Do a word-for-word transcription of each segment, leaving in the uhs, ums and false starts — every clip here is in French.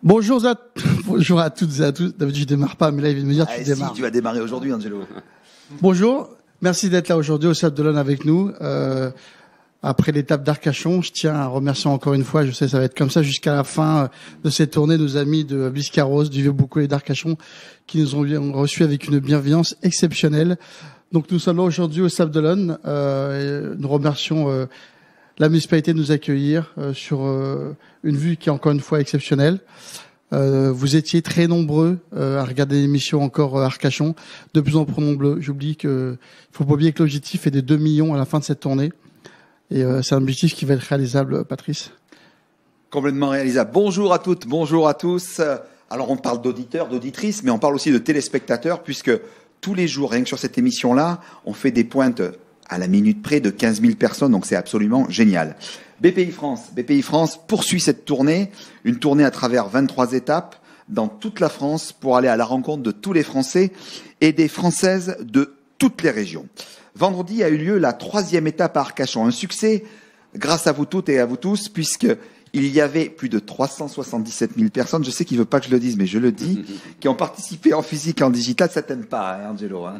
Bonjour à, bonjour à toutes et à tous. D'habitude, je démarre pas, mais là, il vient de me dire, ah, tu si, démarres. Tu vas démarrer aujourd'hui, Angelo. Bonjour. Merci d'être là aujourd'hui au Sable d'Olonne avec nous. Euh, après l'étape d'Arcachon, je tiens à remercier encore une fois, je sais, ça va être comme ça jusqu'à la fin de cette tournée, nos amis de Biscarrosse, du Vieux-Boucau et d'Arcachon, qui nous ont reçus avec une bienveillance exceptionnelle. Donc, nous sommes là aujourd'hui au Sable d'Olonne. Euh, nous remercions, euh, la municipalité de nous accueillir euh, sur euh, une vue qui est encore une fois exceptionnelle. Euh, vous étiez très nombreux euh, à regarder l'émission encore euh, Arcachon, de plus en plus nombreux. J'oublie que il faut pas oublier que l'objectif est de deux millions à la fin de cette tournée. Et euh, c'est un objectif qui va être réalisable, Patrice. Complètement réalisable. Bonjour à toutes, bonjour à tous. Alors on parle d'auditeurs, d'auditrices, mais on parle aussi de téléspectateurs, puisque tous les jours, rien que sur cette émission-là, on fait des pointes à la minute près de quinze mille personnes, donc c'est absolument génial. B P I France, B P I France poursuit cette tournée, une tournée à travers vingt-trois étapes dans toute la France pour aller à la rencontre de tous les Français et des Françaises de toutes les régions. Vendredi a eu lieu la troisième étape à Arcachon, un succès grâce à vous toutes et à vous tous, puisque il y avait plus de trois cent soixante-dix-sept mille personnes, je sais qu'il ne veut pas que je le dise, mais je le dis, qui ont participé en physique et en digital. Ça t'aime pas, hein, Angelo. Hein.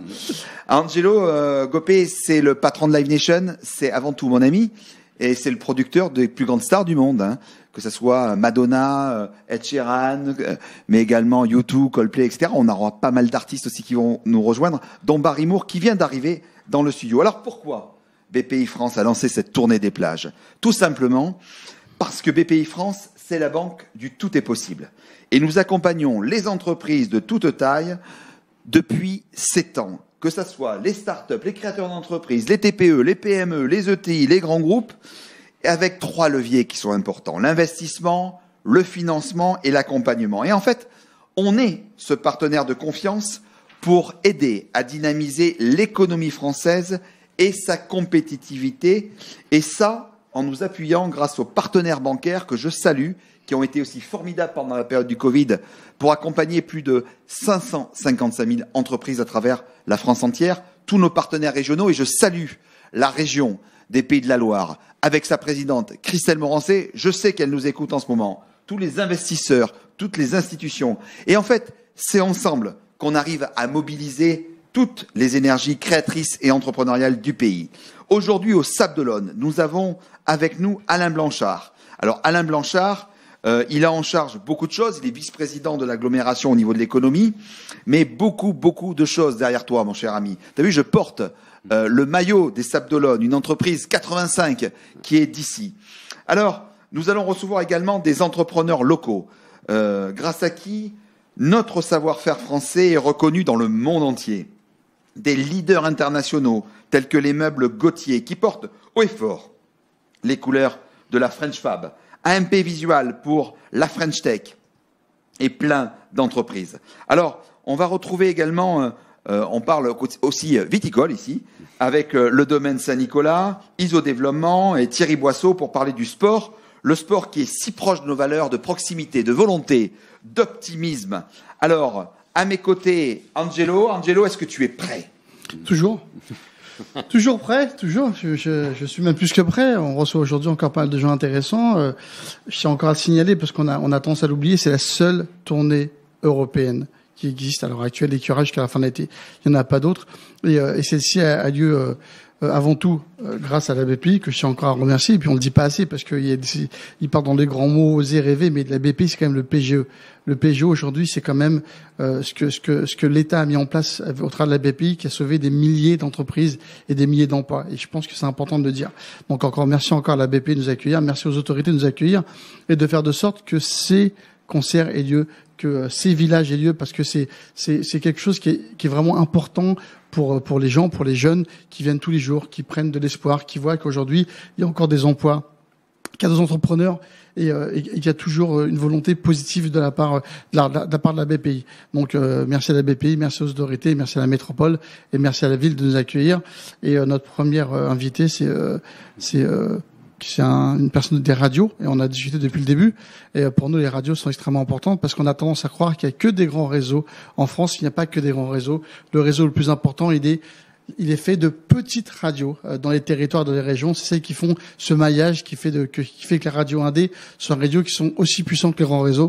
Angelo euh, Gopé, c'est le patron de Live Nation, c'est avant tout mon ami, et c'est le producteur des plus grandes stars du monde, hein, que ce soit Madonna, Ed Sheeran, mais également U deux, Coldplay, et cetera. On aura pas mal d'artistes aussi qui vont nous rejoindre, dont Barry Moore, qui vient d'arriver dans le studio. Alors pourquoi B P I France a lancé cette tournée des plages? Tout simplement parce que B P I France, c'est la banque du tout est possible. Et nous accompagnons les entreprises de toute taille depuis sept ans. Que ce soit les startups, les créateurs d'entreprises, les T P E, les P M E, les E T I, les grands groupes, avec trois leviers qui sont importants. L'investissement, le financement et l'accompagnement. Et en fait, on est ce partenaire de confiance pour aider à dynamiser l'économie française et sa compétitivité. Et ça, en nous appuyant grâce aux partenaires bancaires que je salue, qui ont été aussi formidables pendant la période du Covid, pour accompagner plus de cinq cent cinquante-cinq mille entreprises à travers la France entière, tous nos partenaires régionaux, et je salue la région des Pays de la Loire, avec sa présidente Christelle Morancé, je sais qu'elle nous écoute en ce moment, tous les investisseurs, toutes les institutions. Et en fait, c'est ensemble qu'on arrive à mobiliser toutes les énergies créatrices et entrepreneuriales du pays. Aujourd'hui, au Sable d'Olonne, nous avons avec nous Alain Blanchard. Alors, Alain Blanchard, euh, il a en charge beaucoup de choses. Il est vice-président de l'agglomération au niveau de l'économie, mais beaucoup, beaucoup de choses derrière toi, mon cher ami. Tu as vu, je porte euh, le maillot des Sables d'Olonne, une entreprise quatre-vingt-cinq qui est d'ici. Alors, nous allons recevoir également des entrepreneurs locaux, euh, grâce à qui notre savoir-faire français est reconnu dans le monde entier. Des leaders internationaux tels que les meubles Gauthier qui portent haut et fort les couleurs de la French Fab, A M P Visual pour la French Tech et plein d'entreprises. Alors, on va retrouver également, euh, on parle aussi viticole ici, avec euh, le domaine Saint-Nicolas, Iso Développement et Thierry Boisseau pour parler du sport, le sport qui est si proche de nos valeurs de proximité, de volonté, d'optimisme. Alors, à mes côtés, Angelo. Angelo, est-ce que tu es prêt? Toujours. Toujours prêt, toujours. Je, je, je suis même plus que prêt. On reçoit aujourd'hui encore pas mal de gens intéressants. Euh, je tiens encore à signaler, parce qu'on a, on a tendance à l'oublier, c'est la seule tournée européenne qui existe à l'heure actuelle et qui aura jusqu'à la fin de l'été. Il n'y en a pas d'autres. Et, euh, et celle-ci a, a lieu euh, euh, avant tout euh, grâce à la B P I, que je tiens encore à remercier. Et puis on le dit pas assez, parce qu'il y a des, il part dans des grands mots, oser rêver, mais la B P I, c'est quand même le P G E. Le P G E aujourd'hui, c'est quand même euh, ce que ce que ce que l'État a mis en place au travers de la B P I, qui a sauvé des milliers d'entreprises et des milliers d'emplois. Et je pense que c'est important de le dire. Donc encore merci encore à la B P I de nous accueillir, merci aux autorités de nous accueillir et de faire de sorte que ces concerts aient lieu, que ces villages aient lieu, parce que c'est c'est c'est quelque chose qui est qui est vraiment important pour pour les gens, pour les jeunes qui viennent tous les jours, qui prennent de l'espoir, qui voient qu'aujourd'hui il y a encore des emplois, qu'il y a des entrepreneurs. Et, euh, et il y a toujours une volonté positive de la part de la, de la part de la B P I. Donc euh, merci à la B P I, merci aux autorités, merci à la métropole et merci à la ville de nous accueillir. Et euh, notre première euh, invité, c'est euh, c'est euh, c'est un, une personne des radios, et on a discuté depuis le début. Et euh, pour nous, les radios sont extrêmement importantes, parce qu'on a tendance à croire qu'il y a que des grands réseaux. En France, il n'y a pas que des grands réseaux. Le réseau le plus important, il est il est fait de petites radios euh, dans les territoires, dans les régions. C'est celles qui font ce maillage qui fait de, que, qui fait que les radios indé sont radios qui sont aussi puissantes que les grands réseaux.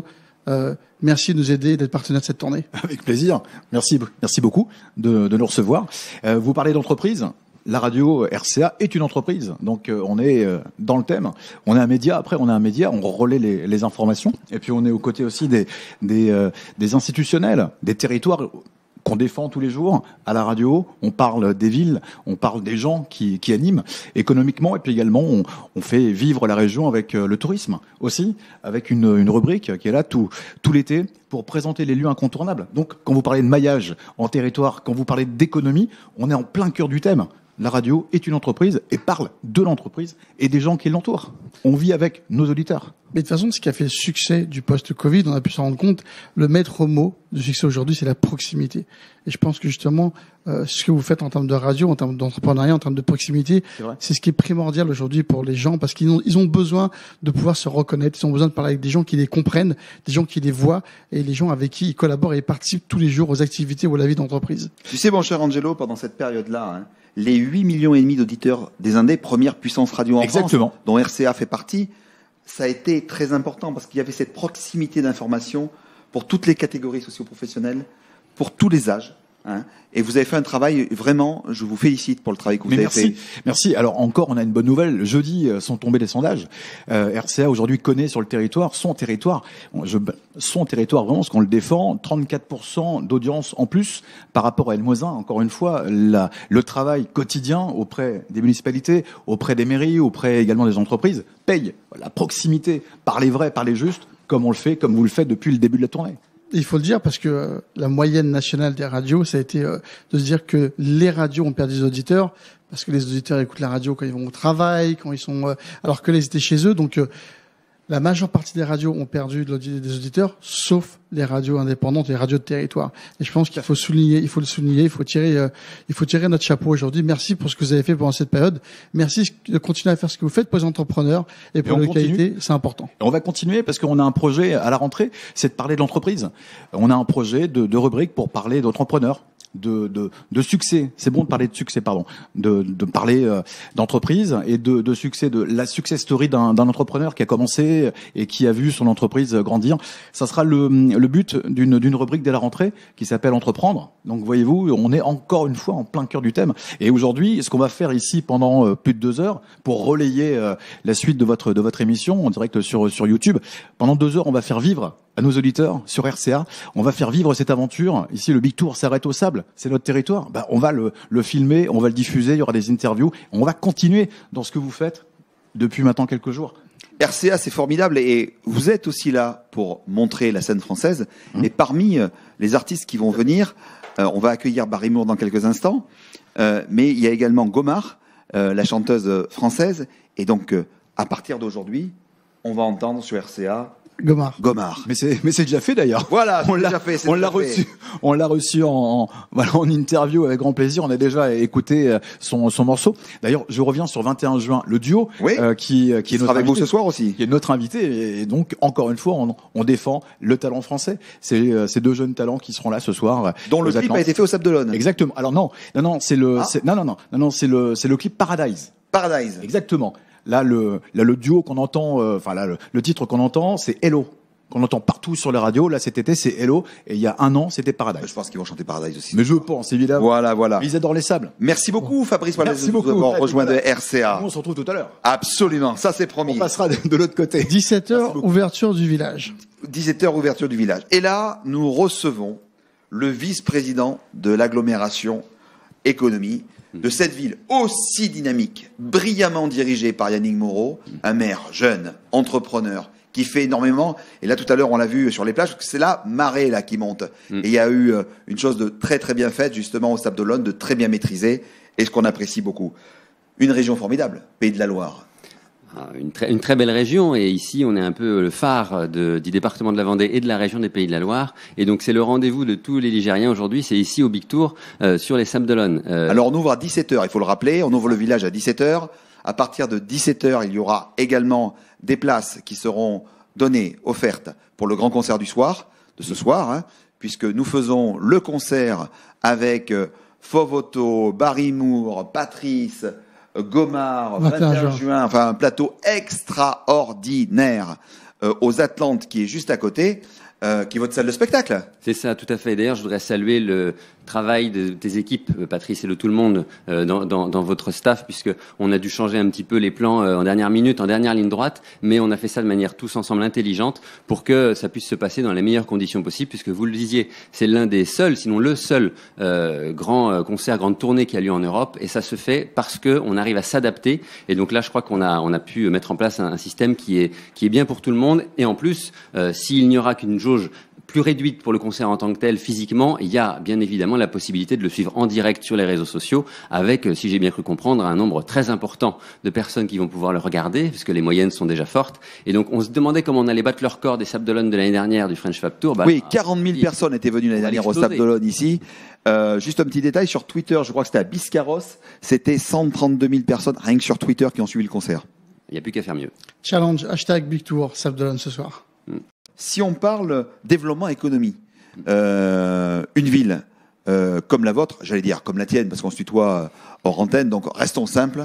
Euh, merci de nous aider, d'être partenaire de cette tournée. Avec plaisir. Merci, merci beaucoup de, de nous recevoir. Euh, vous parlez d'entreprise. La radio R C A est une entreprise, donc euh, on est euh, dans le thème. On est un média. Après, on est un média. On relaie les, les informations, et puis on est aux côtés aussi des des, euh, des institutionnels, des territoires qu'on défend tous les jours à la radio. On parle des villes, on parle des gens qui, qui animent économiquement, et puis également on, on fait vivre la région avec le tourisme aussi, avec une, une rubrique qui est là tout, tout l'été pour présenter les lieux incontournables. Donc quand vous parlez de maillage en territoire, quand vous parlez d'économie, on est en plein cœur du thème. La radio est une entreprise et parle de l'entreprise et des gens qui l'entourent. On vit avec nos auditeurs. Mais de toute façon, ce qui a fait le succès du post-Covid, on a pu s'en rendre compte, le maître mot du succès aujourd'hui, c'est la proximité. Et je pense que justement, euh, ce que vous faites en termes de radio, en termes d'entrepreneuriat, en termes de proximité, c'est ce qui est primordial aujourd'hui pour les gens, parce qu'ils ont, ils ont besoin de pouvoir se reconnaître, ils ont besoin de parler avec des gens qui les comprennent, des gens qui les voient, et les gens avec qui ils collaborent et participent tous les jours aux activités ou à la vie d'entreprise. Tu sais, mon cher Angelo, pendant cette période-là, hein, les huit millions et demi d'auditeurs des Indés, première puissance radio en Exactement. France, dont R C A fait partie, ça a été très important parce qu'il y avait cette proximité d'information pour toutes les catégories socio-professionnelles, pour tous les âges. Hein. Et vous avez fait un travail, vraiment, je vous félicite pour le travail que vous Mais avez merci, fait. Merci. Alors encore, on a une bonne nouvelle. Jeudi euh, sont tombés les sondages. Euh, R C A aujourd'hui connaît sur le territoire, son territoire, je, son territoire vraiment, ce qu'on le défend, trente-quatre pour cent d'audience en plus par rapport à El Moisin. Encore une fois, la, le travail quotidien auprès des municipalités, auprès des mairies, auprès également des entreprises, paye. La proximité, parler vrai, parler juste, comme on le fait, comme vous le faites depuis le début de la tournée. Il faut le dire parce que euh, la moyenne nationale des radios, ça a été euh, de se dire que les radios ont perdu des auditeurs parce que les auditeurs écoutent la radio quand ils vont au travail, quand ils sont, euh, alors que les étaient chez eux. Donc euh, la majeure partie des radios ont perdu de des auditeurs, sauf les radios indépendantes, les radios de territoire. Et je pense qu'il faut souligner, il faut le souligner, il faut tirer, euh, il faut tirer notre chapeau aujourd'hui. Merci pour ce que vous avez fait pendant cette période. Merci de continuer à faire ce que vous faites pour les entrepreneurs et pour la localité, c'est important. Et on va continuer parce qu'on a un projet à la rentrée, c'est de parler de l'entreprise. On a un projet de, de rubrique pour parler d'entrepreneurs. De, de, de succès, c'est bon de parler de succès, pardon, de, de parler euh, d'entreprise et de, de succès, de la success story d'un, d'un entrepreneur qui a commencé et qui a vu son entreprise grandir. Ça sera le, le but d'une, d'une rubrique dès la rentrée qui s'appelle Entreprendre. Donc voyez-vous, on est encore une fois en plein cœur du thème. Et aujourd'hui, ce qu'on va faire ici pendant euh, plus de deux heures pour relayer euh, la suite de votre de votre émission en direct sur sur YouTube, pendant deux heures, on va faire vivre à nos auditeurs sur R C A, on va faire vivre cette aventure. Ici, le Big Tour s'arrête au sable, c'est notre territoire. Ben, on va le, le filmer, on va le diffuser, il y aura des interviews. On va continuer dans ce que vous faites depuis maintenant quelques jours. R C A, c'est formidable et vous êtes aussi là pour montrer la scène française. Mmh. Et parmi euh, les artistes qui vont venir, euh, on va accueillir Barry Moore dans quelques instants, euh, mais il y a également Gomar, euh, la chanteuse française. Et donc, euh, à partir d'aujourd'hui, on va entendre sur R C A Gomar. Gomar. Mais c'est, mais c'est déjà fait d'ailleurs. Voilà, on l'a déjà fait. On l'a reçu. On l'a reçu en, en, voilà, en interview avec grand plaisir. On a déjà écouté son, son morceau. D'ailleurs, je reviens sur vingt et un juin, le duo, oui, euh, qui, qui est notre avec invité, vous ce soir aussi. Qui est notre invité. Et donc, encore une fois, on, on défend le talent français. C'est ces deux jeunes talents qui seront là ce soir. Dont le clip Atlantes. A été fait au Sable d'Olonne. Exactement. Alors non, non, non, c'est le, ah. c'est, non, non, non, non, non, c'est le, c'est le clip Paradise. Paradise. Exactement. Là, le, là, le duo qu'on entend, euh, enfin là, le, le titre qu'on entend, c'est Hello. Qu'on entend partout sur les radios. Là, cet été, c'est Hello. Et il y a un an, c'était Paradise. Je pense qu'ils vont chanter Paradise aussi. Mais je pense, évidemment. Voilà, voilà. Ils adorent les sables. Merci beaucoup, Fabrice Wallace, Merci beaucoup. d'avoir rejoint de R C A. On se retrouve tout à l'heure. Absolument. Ça, c'est promis. On passera de, de l'autre côté. dix-sept heures, ouverture du village. dix-sept heures, ouverture du village. Et là, nous recevons le vice-président de l'agglomération économie de cette ville aussi dynamique, brillamment dirigée par Yannick Moreau, un maire jeune, entrepreneur, qui fait énormément. Et là, tout à l'heure, on l'a vu sur les plages, parce que c'est la marée là qui monte. Mm. Et il y a eu une chose de très très bien faite, justement, au Sable d'Olonne, de très bien maîtrisée, et ce qu'on apprécie beaucoup. Une région formidable, Pays de la Loire. Une très, une très belle région, et ici on est un peu le phare de, du département de la Vendée et de la région des Pays de la Loire, et donc c'est le rendez-vous de tous les Ligériens aujourd'hui, c'est ici au Big Tour, euh, sur les Sables d'Olonne. Euh... Alors on ouvre à dix-sept heures, il faut le rappeler, on ouvre le village à dix-sept heures. À partir de dix-sept heures, il y aura également des places qui seront données, offertes pour le grand concert du soir, de ce soir, hein, puisque nous faisons le concert avec euh, Fovoto, Barry Moore, Patrice, Gomar, vingt et un juin, enfin un plateau extraordinaire euh, aux Atlantes qui est juste à côté. euh, qui est votre salle de spectacle. C'est ça, tout à fait. D'ailleurs, je voudrais saluer le travail de tes équipes, Patrice et de tout le monde, euh, dans, dans, dans votre staff, puisque on a dû changer un petit peu les plans euh, en dernière minute, en dernière ligne droite, mais on a fait ça de manière tous ensemble intelligente pour que ça puisse se passer dans les meilleures conditions possibles, puisque vous le disiez, c'est l'un des seuls, sinon le seul euh, grand euh, concert, grande tournée qui a lieu en Europe, et ça se fait parce que on arrive à s'adapter. Et donc là, je crois qu'on a on a pu mettre en place un, un système qui est qui est bien pour tout le monde. Et en plus, euh, s'il n'y aura qu'une jauge plus réduite pour le concert en tant que tel physiquement, il y a bien évidemment la possibilité de le suivre en direct sur les réseaux sociaux avec, si j'ai bien cru comprendre, un nombre très important de personnes qui vont pouvoir le regarder, puisque les moyennes sont déjà fortes. Et donc on se demandait comment on allait battre le record des Sables d'Olonne de l'année dernière du French Fab Tour. Bah, oui, quarante mille personnes étaient venues l'année dernière au Sables d'Olonne ici. Euh, juste un petit détail, sur Twitter, je crois que c'était à Biscarrosse, c'était cent trente-deux mille personnes, rien que sur Twitter, qui ont suivi le concert. Il n'y a plus qu'à faire mieux. Challenge, hashtag Big Tour, Sables d'Olonne ce soir. Mm. Si on parle développement économie, euh, une ville euh, comme la vôtre, j'allais dire comme la tienne, parce qu'on se tutoie hors antenne, donc restons simples,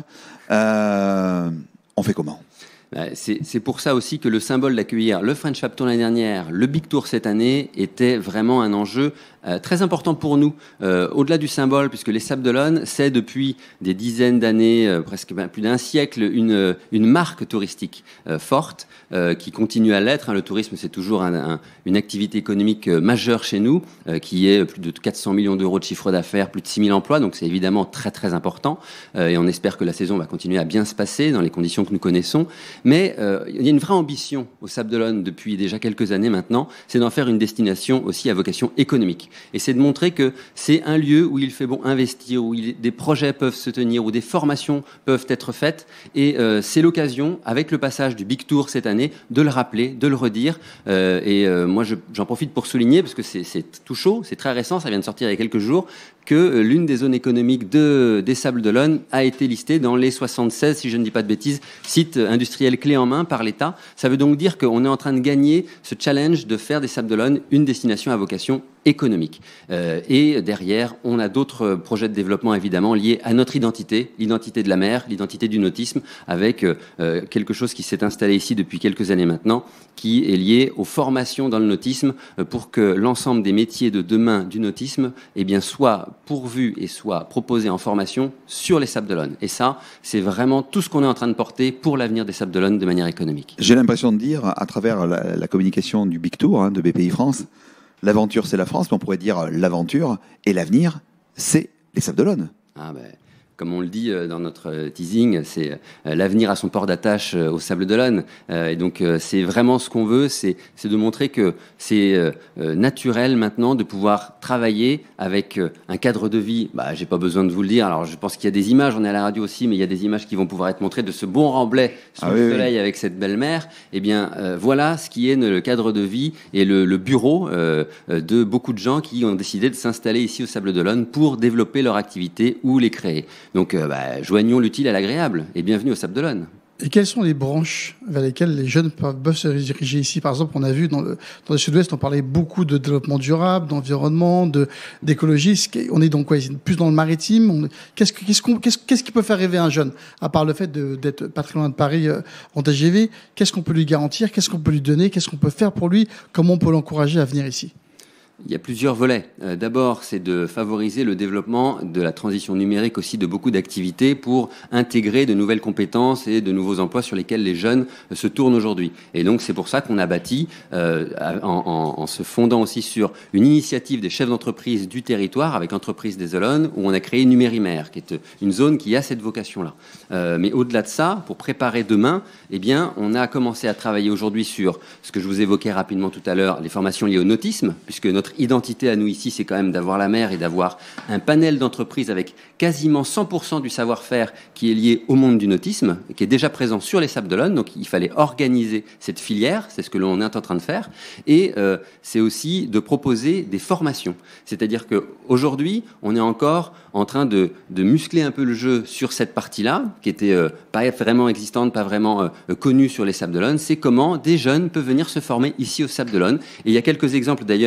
euh, on fait comment ? C'est, c'est pour ça aussi que le symbole d'accueillir le French Fab Tour l'année dernière, le Big Tour cette année, était vraiment un enjeu euh, très important pour nous. Euh, au-delà du symbole, puisque les Sables d'Olonne, c'est depuis des dizaines d'années, euh, presque ben, plus d'un siècle, une, une marque touristique euh, forte, euh, qui continue à l'être. Hein. Le tourisme, c'est toujours un, un, une activité économique euh, majeure chez nous, euh, qui est plus de quatre cents millions d'euros de chiffre d'affaires, plus de six mille emplois, donc c'est évidemment très très important. Euh, et on espère que la saison va continuer à bien se passer dans les conditions que nous connaissons. Mais euh, il y a une vraie ambition au Sables d'Olonne depuis déjà quelques années maintenant, c'est d'en faire une destination aussi à vocation économique. Et c'est de montrer que c'est un lieu où il fait bon investir, où il, des projets peuvent se tenir, où des formations peuvent être faites. Et euh, c'est l'occasion, avec le passage du Big Tour cette année, de le rappeler, de le redire. Euh, et euh, moi, je, j'en profite pour souligner, parce que c'est, c'est tout chaud, c'est très récent, ça vient de sortir il y a quelques jours, que l'une des zones économiques de, des Sables d'Olonne a été listée dans les soixante-seize, si je ne dis pas de bêtises, sites industriels clés en main par l'État. Ça veut donc dire qu'on est en train de gagner ce challenge de faire des Sables d'Olonne une destination à vocation économique. Euh, et derrière, on a d'autres projets de développement évidemment liés à notre identité, l'identité de la mer, l'identité du nautisme, avec euh, quelque chose qui s'est installé ici depuis quelques années maintenant, qui est lié aux formations dans le nautisme euh, pour que l'ensemble des métiers de demain du nautisme eh bien, soient pourvus et soient proposés en formation sur les Sables d'Olonne. Et ça, c'est vraiment tout ce qu'on est en train de porter pour l'avenir des Sables d'Olonne de manière économique. J'ai l'impression de dire, à travers la, la communication du Big Tour hein, de B P I France, l'aventure c'est la France, mais on pourrait dire l'aventure et l'avenir c'est les Sables d'Olonne. Ah ben, comme on le dit dans notre teasing, c'est l'avenir à son port d'attache aux Sables d'Olonne. Et donc c'est vraiment ce qu'on veut, c'est, c'est de montrer que c'est naturel maintenant de pouvoir travailler avec un cadre de vie. Bah, j'ai pas besoin de vous le dire. Alors je pense qu'il y a des images, on est à la radio aussi, mais il y a des images qui vont pouvoir être montrées de ce bon remblai sous ah, le oui, soleil oui. avec cette belle mer. Eh bien euh, voilà ce qui est le cadre de vie et le, le bureau euh, de beaucoup de gens qui ont décidé de s'installer ici aux Sables d'Olonne pour développer leur activité ou les créer. Donc, euh, bah, joignons l'utile à l'agréable et bienvenue aux Sables d'Olonne. Et quelles sont les branches vers lesquelles les jeunes peuvent se diriger ici ? Par exemple, on a vu dans le, dans le sud-ouest, on parlait beaucoup de développement durable, d'environnement, de, d'écologie. On est donc quoi, plus dans le maritime. On, qu'est-ce, qu'est-ce, qu'on, qu'est-ce, qu'est-ce qui peut faire rêver un jeune ? À part le fait de, d'être pas très loin de Paris euh, en T G V, qu'est-ce qu'on peut lui garantir ? Qu'est-ce qu'on peut lui donner ? Qu'est-ce qu'on peut faire pour lui ? Comment on peut l'encourager à venir ici ? Il y a plusieurs volets. Euh, d'abord, c'est de favoriser le développement de la transition numérique aussi de beaucoup d'activités pour intégrer de nouvelles compétences et de nouveaux emplois sur lesquels les jeunes euh, se tournent aujourd'hui. Et donc, c'est pour ça qu'on a bâti, euh, en, en, en se fondant aussi sur une initiative des chefs d'entreprise du territoire avec Entreprise des Olonnes, où on a créé Numérimer, qui est une zone qui a cette vocation-là. Euh, mais au-delà de ça, pour préparer demain, eh bien, on a commencé à travailler aujourd'hui sur ce que je vous évoquais rapidement tout à l'heure, les formations liées au nautisme, puisque notre identité à nous ici, c'est quand même d'avoir la mer et d'avoir un panel d'entreprises avec quasiment cent pour cent du savoir-faire qui est lié au monde du nautisme, qui est déjà présent sur les Sables d'Olonne. Donc, il fallait organiser cette filière, c'est ce que l'on est en train de faire. Et euh, c'est aussi de proposer des formations. C'est-à-dire qu'aujourd'hui, on est encore en train de, de muscler un peu le jeu sur cette partie-là, qui était euh, pas vraiment existante, pas vraiment euh, connue sur les Sables d'Olonne. C'est comment des jeunes peuvent venir se former ici aux Sables d'Olonne. Et il y a quelques exemples d'ailleurs sur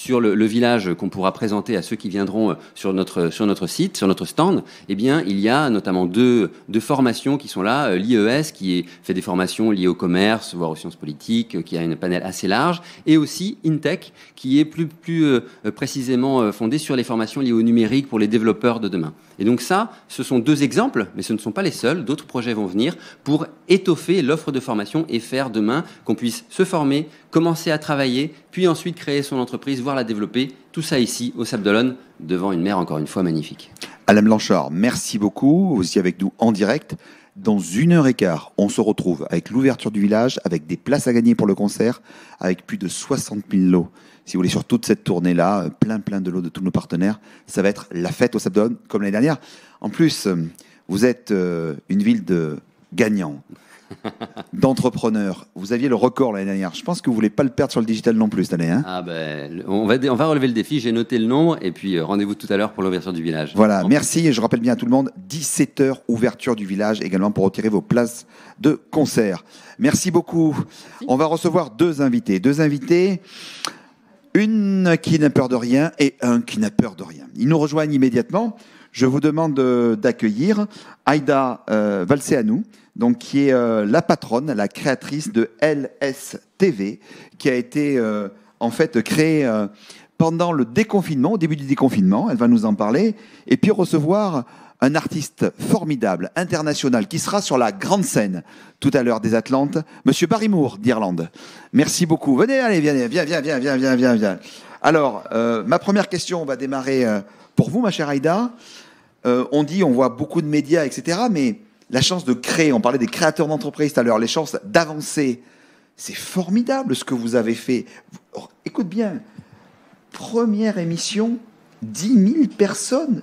sur le, le village qu'on pourra présenter à ceux qui viendront sur notre, sur notre site, sur notre stand, eh bien, il y a notamment deux, deux formations qui sont là. L'I E S, qui est, fait des formations liées au commerce, voire aux sciences politiques, qui a une panel assez large, et aussi InTech, qui est plus, plus euh, précisément fondé sur les formations liées au numérique pour les développeurs de demain. Et donc ça, ce sont deux exemples, mais ce ne sont pas les seuls. D'autres projets vont venir pour étoffer l'offre de formation et faire demain qu'on puisse se former, commencer à travailler, puis ensuite créer son entreprise, voire la développer. Tout ça ici, au Sables d'Olonne, devant une mer encore une fois magnifique. Alain Blanchard, merci beaucoup. Vous étiez avec nous en direct. Dans une heure et quart, on se retrouve avec l'ouverture du village, avec des places à gagner pour le concert, avec plus de soixante mille lots. Si vous voulez, sur toute cette tournée-là, plein plein de lots de tous nos partenaires, ça va être la fête au Sables d'Olonne, comme l'année dernière. En plus, vous êtes une ville de gagnants, d'entrepreneurs. Vous aviez le record l'année dernière. Je pense que vous voulez pas le perdre sur le digital non plus cette année. Hein ah ben, on va, on va relever le défi. J'ai noté le nombre et puis rendez-vous tout à l'heure pour l'ouverture du village. Voilà, bon. Merci. Et je rappelle bien à tout le monde, dix-sept heures, ouverture du village également pour retirer vos places de concert. Merci beaucoup. Merci. On va recevoir deux invités. Deux invités. Une qui n'a peur de rien et un qui n'a peur de rien. Ils nous rejoignent immédiatement. Je vous demande d'accueillir Aïda euh, Valceanu, donc qui est euh, la patronne, la créatrice de L S T V, qui a été euh, en fait créée euh, pendant le déconfinement, au début du déconfinement. Elle va nous en parler. Et puis recevoir un artiste formidable, international, qui sera sur la grande scène tout à l'heure des Atlantes, Monsieur Barry Moore d'Irlande. Merci beaucoup. Venez, allez, viens, viens, viens, viens, viens, viens, viens, viens. Alors, euh, ma première question va démarrer euh, pour vous, ma chère Aïda. Euh, on dit, on voit beaucoup de médias, et cetera, mais la chance de créer, on parlait des créateurs d'entreprises tout à l'heure, les chances d'avancer, c'est formidable ce que vous avez fait. Écoute bien, première émission, dix mille personnes.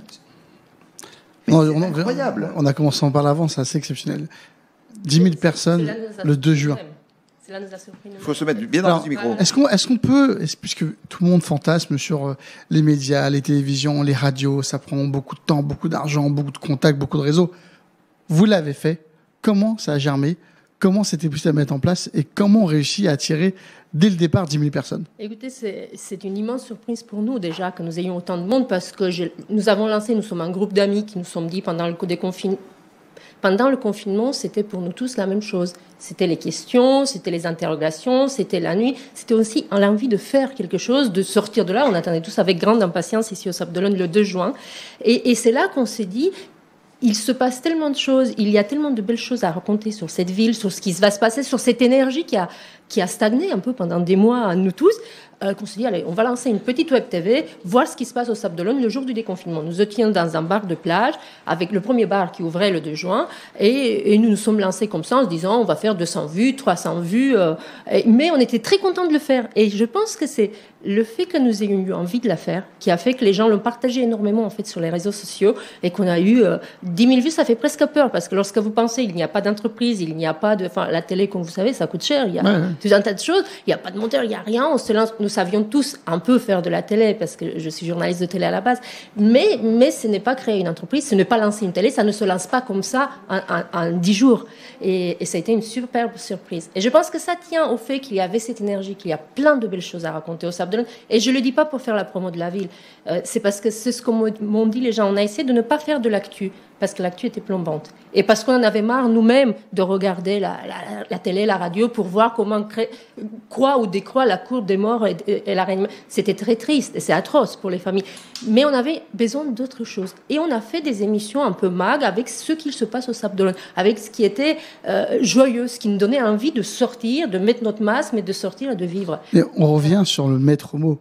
Mais non, c'est on, incroyable. On a commencé par l'avant, c'est assez exceptionnel. dix mille personnes le deux juin. Il faut se mettre bien dans Alors, le micro. Est-ce qu'on est-ce qu'on peut, est-ce, puisque tout le monde fantasme sur euh, les médias, les télévisions, les radios, ça prend beaucoup de temps, beaucoup d'argent, beaucoup de contacts, beaucoup de réseaux. Vous l'avez fait. Comment ça a germé? Comment c'était possible à mettre en place? Et comment on réussit à attirer dès le départ dix mille personnes? Écoutez, c'est, c'est une immense surprise pour nous déjà que nous ayons autant de monde parce que je, nous avons lancé, nous sommes un groupe d'amis qui nous sommes dit pendant le déconfinement. Pendant le confinement, c'était pour nous tous la même chose. C'était les questions, c'était les interrogations, c'était la nuit. C'était aussi l'envie de faire quelque chose, de sortir de là. On attendait tous avec grande impatience ici au Sables d'Olonne le deux juin. Et, et c'est là qu'on s'est dit, il se passe tellement de choses, il y a tellement de belles choses à raconter sur cette ville, sur ce qui va se passer, sur cette énergie qui a, qui a stagné un peu pendant des mois à nous tous, euh, qu'on s'est dit, allez, on va lancer une petite web T V, voir ce qui se passe au Sables d'Olonne le jour du déconfinement. Nous étions dans un bar de plage, avec le premier bar qui ouvrait le deux juin, et, et nous nous sommes lancés comme ça en se disant, on va faire deux cents vues, trois cents vues, euh, et, mais on était très contents de le faire. Et je pense que c'est le fait que nous ayons eu envie de la faire, qui a fait que les gens l'ont partagé énormément en fait sur les réseaux sociaux, et qu'on a eu euh, dix mille vues, ça fait presque peur, parce que lorsque vous pensez, il n'y a pas d'entreprise, il n'y a pas de, enfin, la télé, comme vous savez, ça coûte cher, il y a ouais, tout un tas de choses, il n'y a pas de monteur, il n'y a rien, on se lance, nous savions tous un peu faire de la télé, parce que je suis journaliste de télé à la base, mais, mais ce n'est pas créer une entreprise, ce n'est pas lancer une télé, ça ne se lance pas comme ça en, en, en dix jours, et, et ça a été une superbe surprise. Et je pense que ça tient au fait qu'il y avait cette énergie, qu'il y a plein de belles choses à raconter au Sables d'Olonne. Et je ne le dis pas pour faire la promo de la ville, euh, c'est parce que c'est ce que m'ont dit les gens. On a essayé de ne pas faire de l'actu, parce que l'actu était plombante. Et parce qu'on en avait marre nous-mêmes de regarder la, la, la télé, la radio, pour voir comment crée, croît ou décroît la courbe des morts et, et, et la réanimation. C'était très triste et c'est atroce pour les familles. Mais on avait besoin d'autre chose. Et on a fait des émissions un peu mags avec ce qu'il se passe au Sables d'Olonne, avec ce qui était euh, joyeux, ce qui nous donnait envie de sortir, de mettre notre masque, mais de sortir et de vivre. Et on revient sur le maître mot,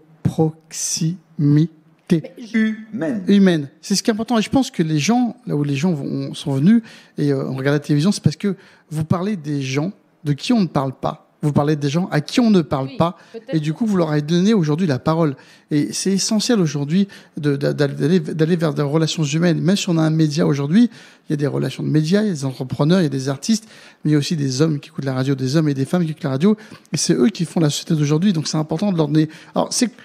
proximité. Humaine. Humaine. C'est ce qui est important. Et je pense que les gens, là où les gens vont, sont venus et euh, on regarde la télévision, c'est parce que vous parlez des gens de qui on ne parle pas. Vous parlez des gens à qui on ne parle oui, pas. Et du coup, vous leur avez donné aujourd'hui la parole. Et c'est essentiel aujourd'hui de, de, d'aller, d'aller vers des relations humaines. Même si on a un média aujourd'hui, il y a des relations de médias, il y a des entrepreneurs, il y a des artistes, mais il y a aussi des hommes qui écoutent la radio, des hommes et des femmes qui écoutent la radio. Et c'est eux qui font la société d'aujourd'hui. Donc c'est important de leur donner. Alors, c'est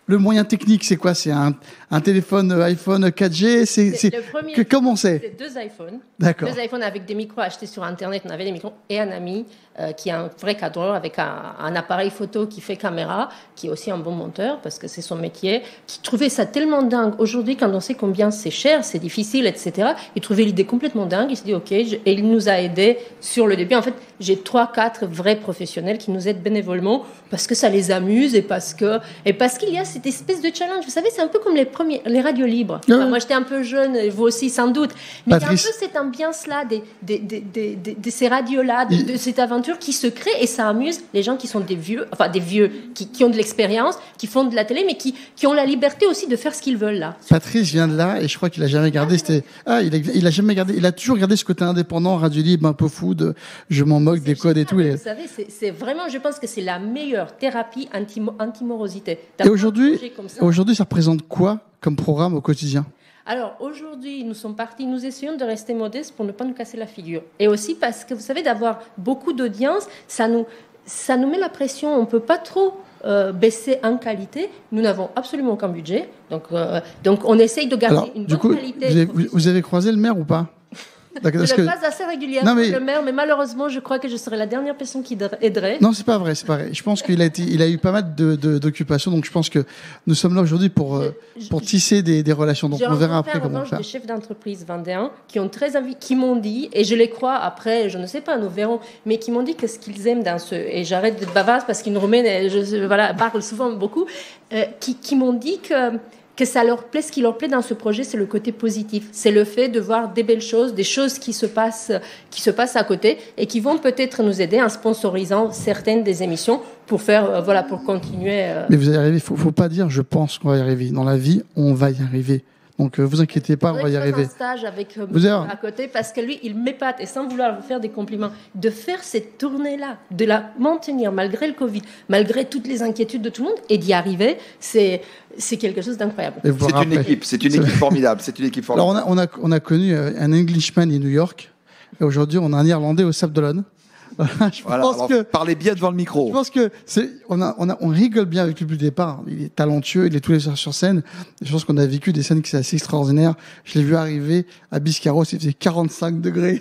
le moyen technique, c'est quoi? C'est un, un téléphone iPhone quatre G? C'est, c'est, le premier, que, comment c'est? C'est deux iPhones. D'accord. Deux iPhones avec des micros achetés sur Internet. On avait des micros et un ami euh, qui est un vrai cadreur avec un, un appareil photo qui fait caméra, qui est aussi un bon monteur parce que c'est son métier, qui trouvait ça tellement dingue. Aujourd'hui, quand on sait combien c'est cher, c'est difficile, et cetera, il trouvait l'idée complètement dingue. Il s'est dit OK, je, et il nous a aidés sur le début. En fait, j'ai trois, quatre vrais professionnels qui nous aident bénévolement parce que ça les amuse et parce que et parce qu'il y a cette espèce de challenge. Vous savez, c'est un peu comme les premiers, les radios libres. Ouais. Enfin, moi, j'étais un peu jeune, et vous aussi sans doute. Mais il y a un peu Patrice. cette ambiance-là, des, des, des, des, des- de ces radios-là, de, de cette aventure qui se crée et ça amuse les gens qui sont des vieux, enfin des vieux, qui, qui ont de l'expérience, qui font de la télé, mais qui, qui ont la liberté aussi de faire ce qu'ils veulent là. Patrice vient de là et je crois qu'il a jamais gardé. C'était ah, il a, il a jamais gardé. Il a toujours gardé ce côté indépendant, radio libre, un peu fou. De, je m'en moque des codes et tout. Et, Vous savez, c'est, c'est vraiment, je pense que c'est la meilleure thérapie anti, anti-morosité. et D'avoir un aujourd'hui, projet comme ça. aujourd'hui, ça représente quoi comme programme au quotidien? Alors aujourd'hui, nous sommes partis, nous essayons de rester modestes pour ne pas nous casser la figure. Et aussi parce que vous savez, d'avoir beaucoup d'audience, ça nous, ça nous met la pression. On ne peut pas trop euh, baisser en qualité. Nous n'avons absolument aucun budget. Donc, euh, donc on essaye de garder Alors, une du bonne coup, qualité. vous avez, vous- vous avez croisé le maire ou pas? D'accord, Je parce le que- passe assez régulièrement, Non, mais- le maire, mais malheureusement, je crois que je serai la dernière personne qui aiderait. Non, c'est pas vrai, c'est pas vrai. Je pense qu'il a été, il a eu pas mal de, de- d'occupations, donc je pense que nous sommes là aujourd'hui pour, euh, Je- pour je- tisser des, des relations. Donc J'ai on verra rencontré après en comment revanche faire. des chefs d'entreprise vendéens qui ont très envie, qui m'ont dit, et je les crois après, je ne sais pas, nous verrons, mais qui m'ont dit que ce qu'ils aiment dans ce, et j'arrête d'être bavarde parce qu'une Roumaine, je, je- voilà, parle souvent beaucoup, euh, qui, qui m'ont dit que que ça leur plaît, ce qui leur plaît dans ce projet, c'est le côté positif. C'est le fait de voir des belles choses, des choses qui se passent, qui se passent à côté et qui vont peut-être nous aider en sponsorisant certaines des émissions pour faire, euh, voilà, pour continuer. euh, Mais vous allez y arriver. Faut, faut pas dire je pense qu'on va y arriver. Dans la vie, on va y arriver. Donc euh, vous inquiétez pas, on va y faudrait que je arriver. fasse un stage avec euh, Vous avez- à côté parce que lui, il m'épate et sans vouloir vous faire des compliments, de faire cette tournée-là, de la maintenir malgré le Covid, malgré toutes les inquiétudes de tout le monde et d'y arriver, c'est c'est quelque chose d'incroyable. Et vous C'est verrez une après. équipe, c'est une équipe formidable. C'est une équipe Alors formidable. on a, on a, on a connu euh, un Englishman à New York. Et aujourd'hui, on a un Irlandais au Sable d'Olonne. je Voilà, pense alors, que parlez bien devant le micro. Je pense que c'est, on a, on a, on rigole bien avec lui depuis le départ. Il est talentueux, il est tous les soirs sur scène. Je pense qu'on a vécu des scènes qui sont assez extraordinaires. Je l'ai vu arriver à Biscarrosse, il faisait quarante-cinq degrés.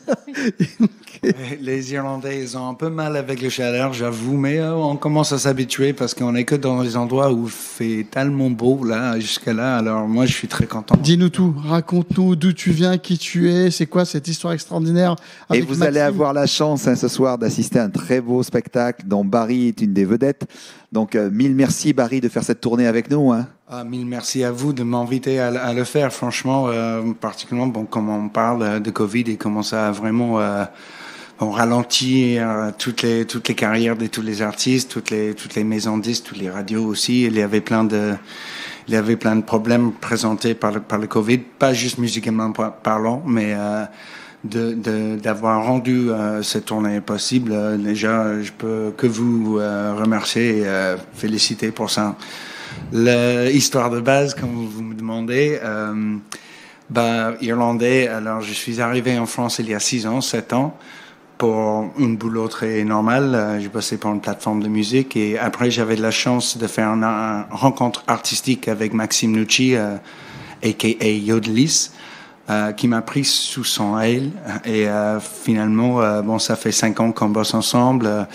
Les Irlandais, ils ont un peu mal avec le chaleur, j'avoue, mais euh, on commence à s'habituer parce qu'on est que dans les endroits où il fait tellement beau, là, jusqu'à là. Alors, moi, je suis très content. Dis-nous tout, raconte-nous d'où tu viens, qui tu es, c'est quoi cette histoire extraordinaire. Et avec vous Maxime. allez avoir la chance hein, ce soir d'assister à un très beau spectacle dont Barry est une des vedettes. Donc, euh, mille merci Barry de faire cette tournée avec nous. Hein. Ah, mille merci à vous de m'inviter à, à le faire, franchement, euh, particulièrement bon, comme on parle euh, de Covid et comment ça a vraiment euh, bon, ralenti euh, toutes les toutes les carrières de tous les artistes, toutes les toutes les maisons de disques, toutes les radios aussi. Il y avait plein de il y avait plein de problèmes présentés par le par le Covid, pas juste musicalement parlant, mais euh, de de d'avoir rendu euh, cette tournée possible. Euh, déjà, je peux que vous euh, remercier et euh, féliciter pour ça. L'histoire de base, comme vous me demandez, euh, bah, irlandais. Alors, je suis arrivé en France il y a six ans, sept ans, pour un boulot très normal. Euh, j'ai bossé pour une plateforme de musique et après, j'avais de la chance de faire une, une rencontre artistique avec Maxime Nucci, euh, aka Yodelis, euh, qui m'a pris sous son aile. Et euh, finalement, euh, bon, ça fait cinq ans qu'on bosse ensemble. Euh,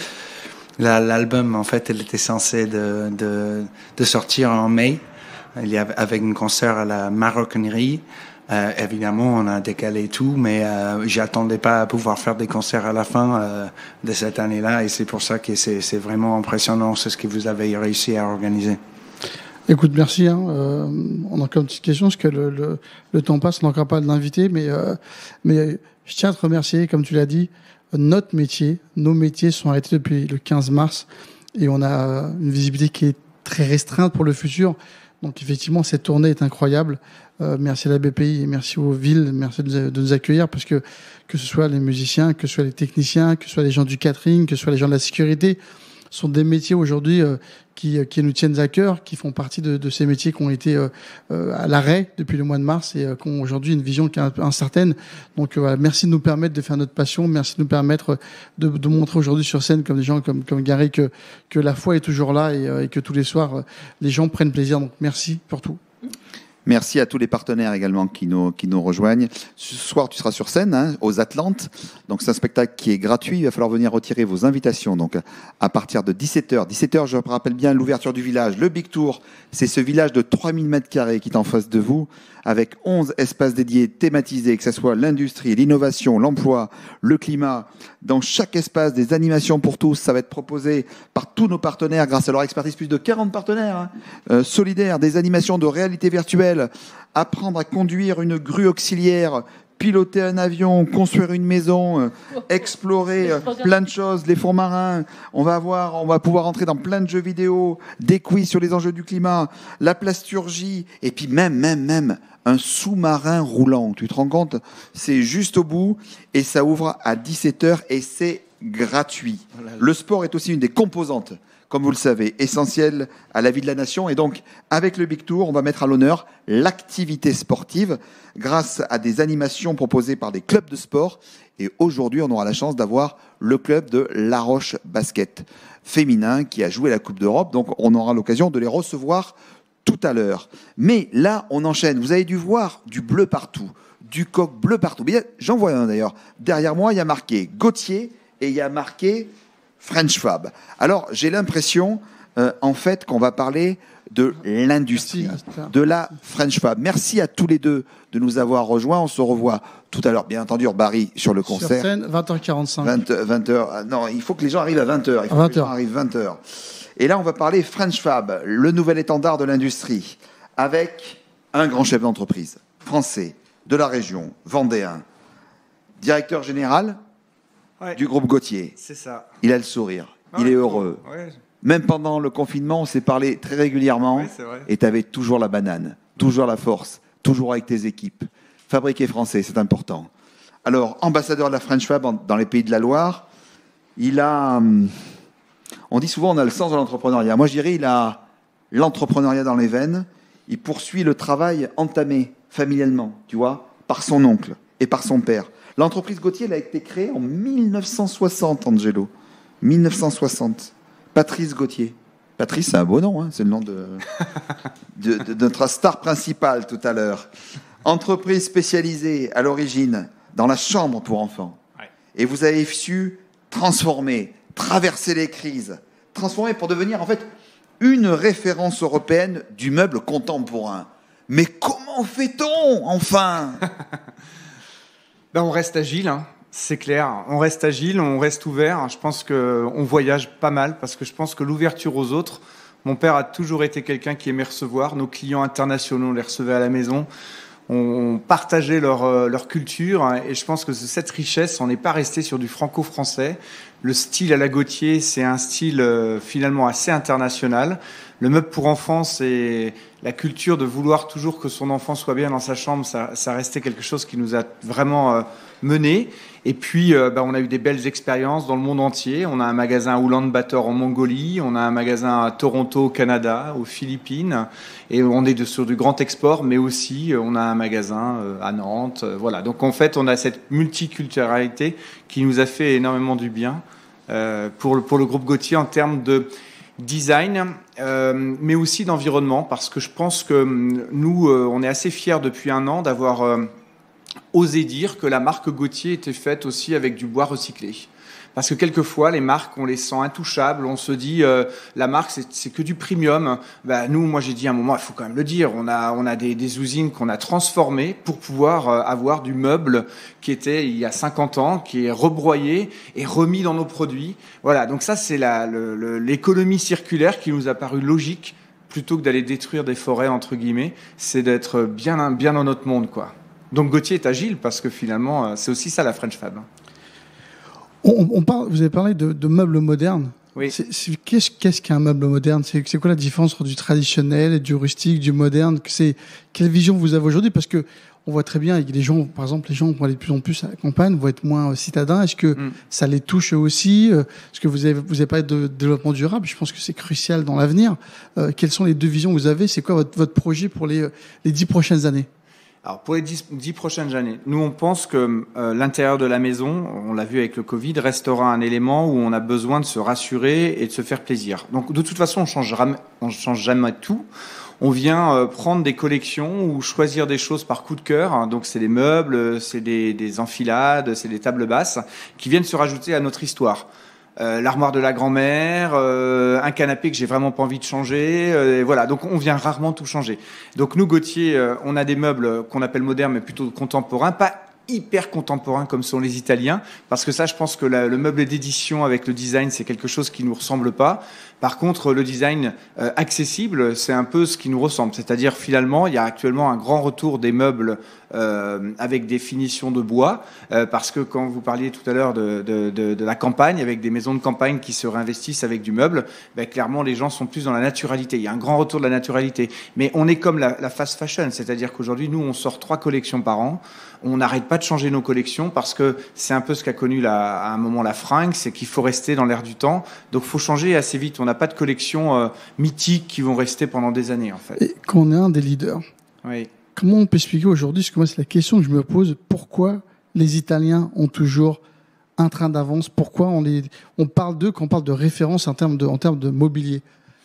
L'album, en fait, elle était censée de, de, de sortir en mai. Il y avait avec un concert à la Maroquinerie. Euh, évidemment, on a décalé tout, mais euh, j'attendais pas à pouvoir faire des concerts à la fin euh, de cette année-là, et c'est pour ça que c'est, c'est vraiment impressionnant, c'est ce que vous avez réussi à organiser. Écoute, merci. Hein. Euh, on a encore une petite question, parce que le, le, le temps passe, on n'a encore pas de l'invité, mais, euh, mais je tiens à te remercier, comme tu l'as dit. Notre métier, nos métiers sont arrêtés depuis le quinze mars et on a une visibilité qui est très restreinte pour le futur. Donc effectivement, cette tournée est incroyable. Euh, merci à la B P I et merci aux villes, merci de, de nous accueillir parce que que ce soit les musiciens, que ce soit les techniciens, que ce soit les gens du catering, que ce soit les gens de la sécurité, sont des métiers aujourd'hui euh, qui, qui nous tiennent à cœur, qui font partie de, de ces métiers qui ont été euh, euh, à l'arrêt depuis le mois de mars et euh, qui ont aujourd'hui une vision qui est un peu incertaine. Donc euh, voilà, merci de nous permettre de faire notre passion, merci de nous permettre de, de montrer aujourd'hui sur scène comme des gens comme, comme Gary que, que la foi est toujours là et, euh, et que tous les soirs euh, les gens prennent plaisir. Donc merci pour tout. Merci à tous les partenaires également qui nous, qui nous rejoignent. Ce soir, tu seras sur scène, hein, aux Atlantes. Donc, c'est un spectacle qui est gratuit. Il va falloir venir retirer vos invitations. Donc, à partir de dix-sept heures. dix-sept heures, je rappelle bien l'ouverture du village. Le Big Tour, c'est ce village de trois mille mètres carrés qui est en face de vous, avec onze espaces dédiés thématisés, que ce soit l'industrie, l'innovation, l'emploi, le climat. Dans chaque espace, des animations pour tous. Ça va être proposé par tous nos partenaires, grâce à leur expertise, plus de quarante partenaires hein, euh, solidaires, des animations de réalité virtuelle, apprendre à conduire une grue auxiliaire, piloter un avion, construire une maison, euh, explorer euh, plein de choses, les fonds marins. On va avoir, on va pouvoir entrer dans plein de jeux vidéo, des quiz sur les enjeux du climat, la plasturgie, et puis même, même, même un sous-marin roulant. Tu te rends compte? C'est juste au bout et ça ouvre à dix-sept heures et c'est gratuit. Le sport est aussi une des composantes, comme vous le savez, essentielle à la vie de la nation. Et donc, avec le Big Tour, on va mettre à l'honneur l'activité sportive grâce à des animations proposées par des clubs de sport. Et aujourd'hui, on aura la chance d'avoir le club de La Roche Basket féminin qui a joué la Coupe d'Europe. Donc, on aura l'occasion de les recevoir tout à l'heure. Mais là, on enchaîne. Vous avez dû voir du bleu partout, du coq bleu partout. J'en vois un d'ailleurs. Derrière moi, il y a marqué Gauthier et il y a marqué French Fab. Alors, j'ai l'impression, euh, en fait, qu'on va parler de l'industrie, de la French Fab. Merci à tous les deux de nous avoir rejoints. On se revoit tout à l'heure, bien entendu, Barry, sur le concert. Sur scène, vingt heures quarante-cinq. vingt, vingt heures. Non, il faut que les gens arrivent à vingt heures. Il faut vingt que les gens arrivent vingt heures. Et là, on va parler French Fab, le nouvel étendard de l'industrie, avec un grand chef d'entreprise français, de la région, vendéen, directeur général ouais. du groupe Gauthier. C'est ça. Il a le sourire, ah, il est heureux. Ouais. Même pendant le confinement, on s'est parlé très régulièrement ouais, et tu avais toujours la banane, toujours la force, toujours avec tes équipes. Fabriqué français, c'est important. Alors, ambassadeur de la French Fab dans les Pays de la Loire, il a... Hum, on dit souvent on a le sens de l'entrepreneuriat. Moi, je dirais il a l'entrepreneuriat dans les veines. Il poursuit le travail entamé familialement, tu vois, par son oncle et par son père. L'entreprise Gauthier, elle a été créée en mille neuf cent soixante, Angelo. mille neuf cent soixante. Patrice Gauthier. Patrice, c'est un beau nom, hein, c'est le nom de, de, de, de notre star principale tout à l'heure. Entreprise spécialisée à l'origine dans la chambre pour enfants. Ouais. Et vous avez su transformer, traverser les crises, transformer pour devenir en fait une référence européenne du meuble contemporain. Mais comment fait-on, enfin? Ben, on reste agile, hein. C'est clair. On reste agile, on reste ouvert. Je pense qu'on voyage pas mal parce que je pense que l'ouverture aux autres, mon père a toujours été quelqu'un qui aimait recevoir. Nos clients internationaux, on les recevait à la maison. On partageait leur, leur culture hein, et je pense que cette richesse, on n'est pas resté sur du franco-français. Le style à la Gauthier, c'est un style euh, finalement assez international. Le meuble pour enfants, c'est la culture de vouloir toujours que son enfant soit bien dans sa chambre. Ça, ça restait quelque chose qui nous a vraiment euh, mené. Et puis, euh, bah, on a eu des belles expériences dans le monde entier. On a un magasin à Ulaanbaatar en Mongolie, on a un magasin à Toronto au Canada, aux Philippines, et on est de, sur du grand export, mais aussi euh, on a un magasin euh, à Nantes. Euh, voilà. Donc en fait, on a cette multiculturalité qui nous a fait énormément du bien euh, pour, le, pour le groupe Gauthier en termes de design, euh, mais aussi d'environnement, parce que je pense que nous, euh, on est assez fiers depuis un an d'avoir euh, osé dire que la marque Gauthier était faite aussi avec du bois recyclé. Parce que quelquefois, les marques, on les sent intouchables, on se dit, euh, la marque, c'est, c'est que du premium. Ben, nous, moi, j'ai dit à un moment, il faut quand même le dire, on a, on a des, des usines qu'on a transformées pour pouvoir euh, avoir du meuble qui était il y a cinquante ans, qui est rebroyé et remis dans nos produits. Voilà, donc ça, c'est la, le, le, l'économie circulaire qui nous a paru logique, plutôt que d'aller détruire des forêts, entre guillemets, c'est d'être bien, bien dans notre monde, quoi. Donc Gauthier est agile, parce que finalement, c'est aussi ça la French Fab. On, on parle, vous avez parlé de, de meubles modernes. Oui. C'est, c'est, qu'est-ce, qu'est-ce qu'un meuble moderne? C'est, c'est quoi la différence entre du traditionnel et du rustique, du moderne? C'est, quelle vision vous avez aujourd'hui? Parce que on voit très bien, avec les gens, par exemple, les gens vont aller de plus en plus à la campagne, vont être moins euh, citadins. Est-ce que mm. ça les touche eux aussi? Est-ce que vous avez, vous avez parlé de développement durable? Je pense que c'est crucial dans l'avenir. Euh, quelles sont les deux visions que vous avez? C'est quoi votre, votre projet pour les, les dix prochaines années? Alors pour les dix, dix prochaines années, nous on pense que euh, l'intérieur de la maison, on l'a vu avec le Covid, restera un élément où on a besoin de se rassurer et de se faire plaisir. Donc de toute façon, on change, on change jamais tout. On vient euh, prendre des collections ou choisir des choses par coup de cœur. Donc c'est des meubles, c'est des, des enfilades, c'est des tables basses qui viennent se rajouter à notre histoire. Euh, l'armoire de la grand-mère, euh, un canapé que j'ai vraiment pas envie de changer, euh, et voilà. Donc on vient rarement tout changer. Donc nous Gauthier, euh, on a des meubles qu'on appelle modernes mais plutôt contemporains, pas hyper contemporains comme sont les Italiens, parce que ça, je pense que la, le meuble d'édition avec le design, c'est quelque chose qui nous ressemble pas. Par contre, le design euh, accessible, c'est un peu ce qui nous ressemble. C'est-à-dire, finalement, il y a actuellement un grand retour des meubles euh, avec des finitions de bois, euh, parce que quand vous parliez tout à l'heure de, de, de, de la campagne, avec des maisons de campagne qui se réinvestissent avec du meuble, ben, clairement, les gens sont plus dans la naturalité. Il y a un grand retour de la naturalité. Mais on est comme la, la fast fashion, c'est-à-dire qu'aujourd'hui, nous, on sort trois collections par an. On n'arrête pas de changer nos collections parce que c'est un peu ce qu'a connu la, à un moment la fringue, c'est qu'il faut rester dans l'air du temps. Donc, il faut changer assez vite. On n'a pas de collections euh, mythiques qui vont rester pendant des années, en fait. Et quand on est un des leaders, oui. Comment on peut expliquer aujourd'hui, parce que moi, c'est la question que je me pose, pourquoi les Italiens ont toujours un train d'avance? Pourquoi on, les, on parle d'eux quand on parle de référence en termes de, en termes de mobilier?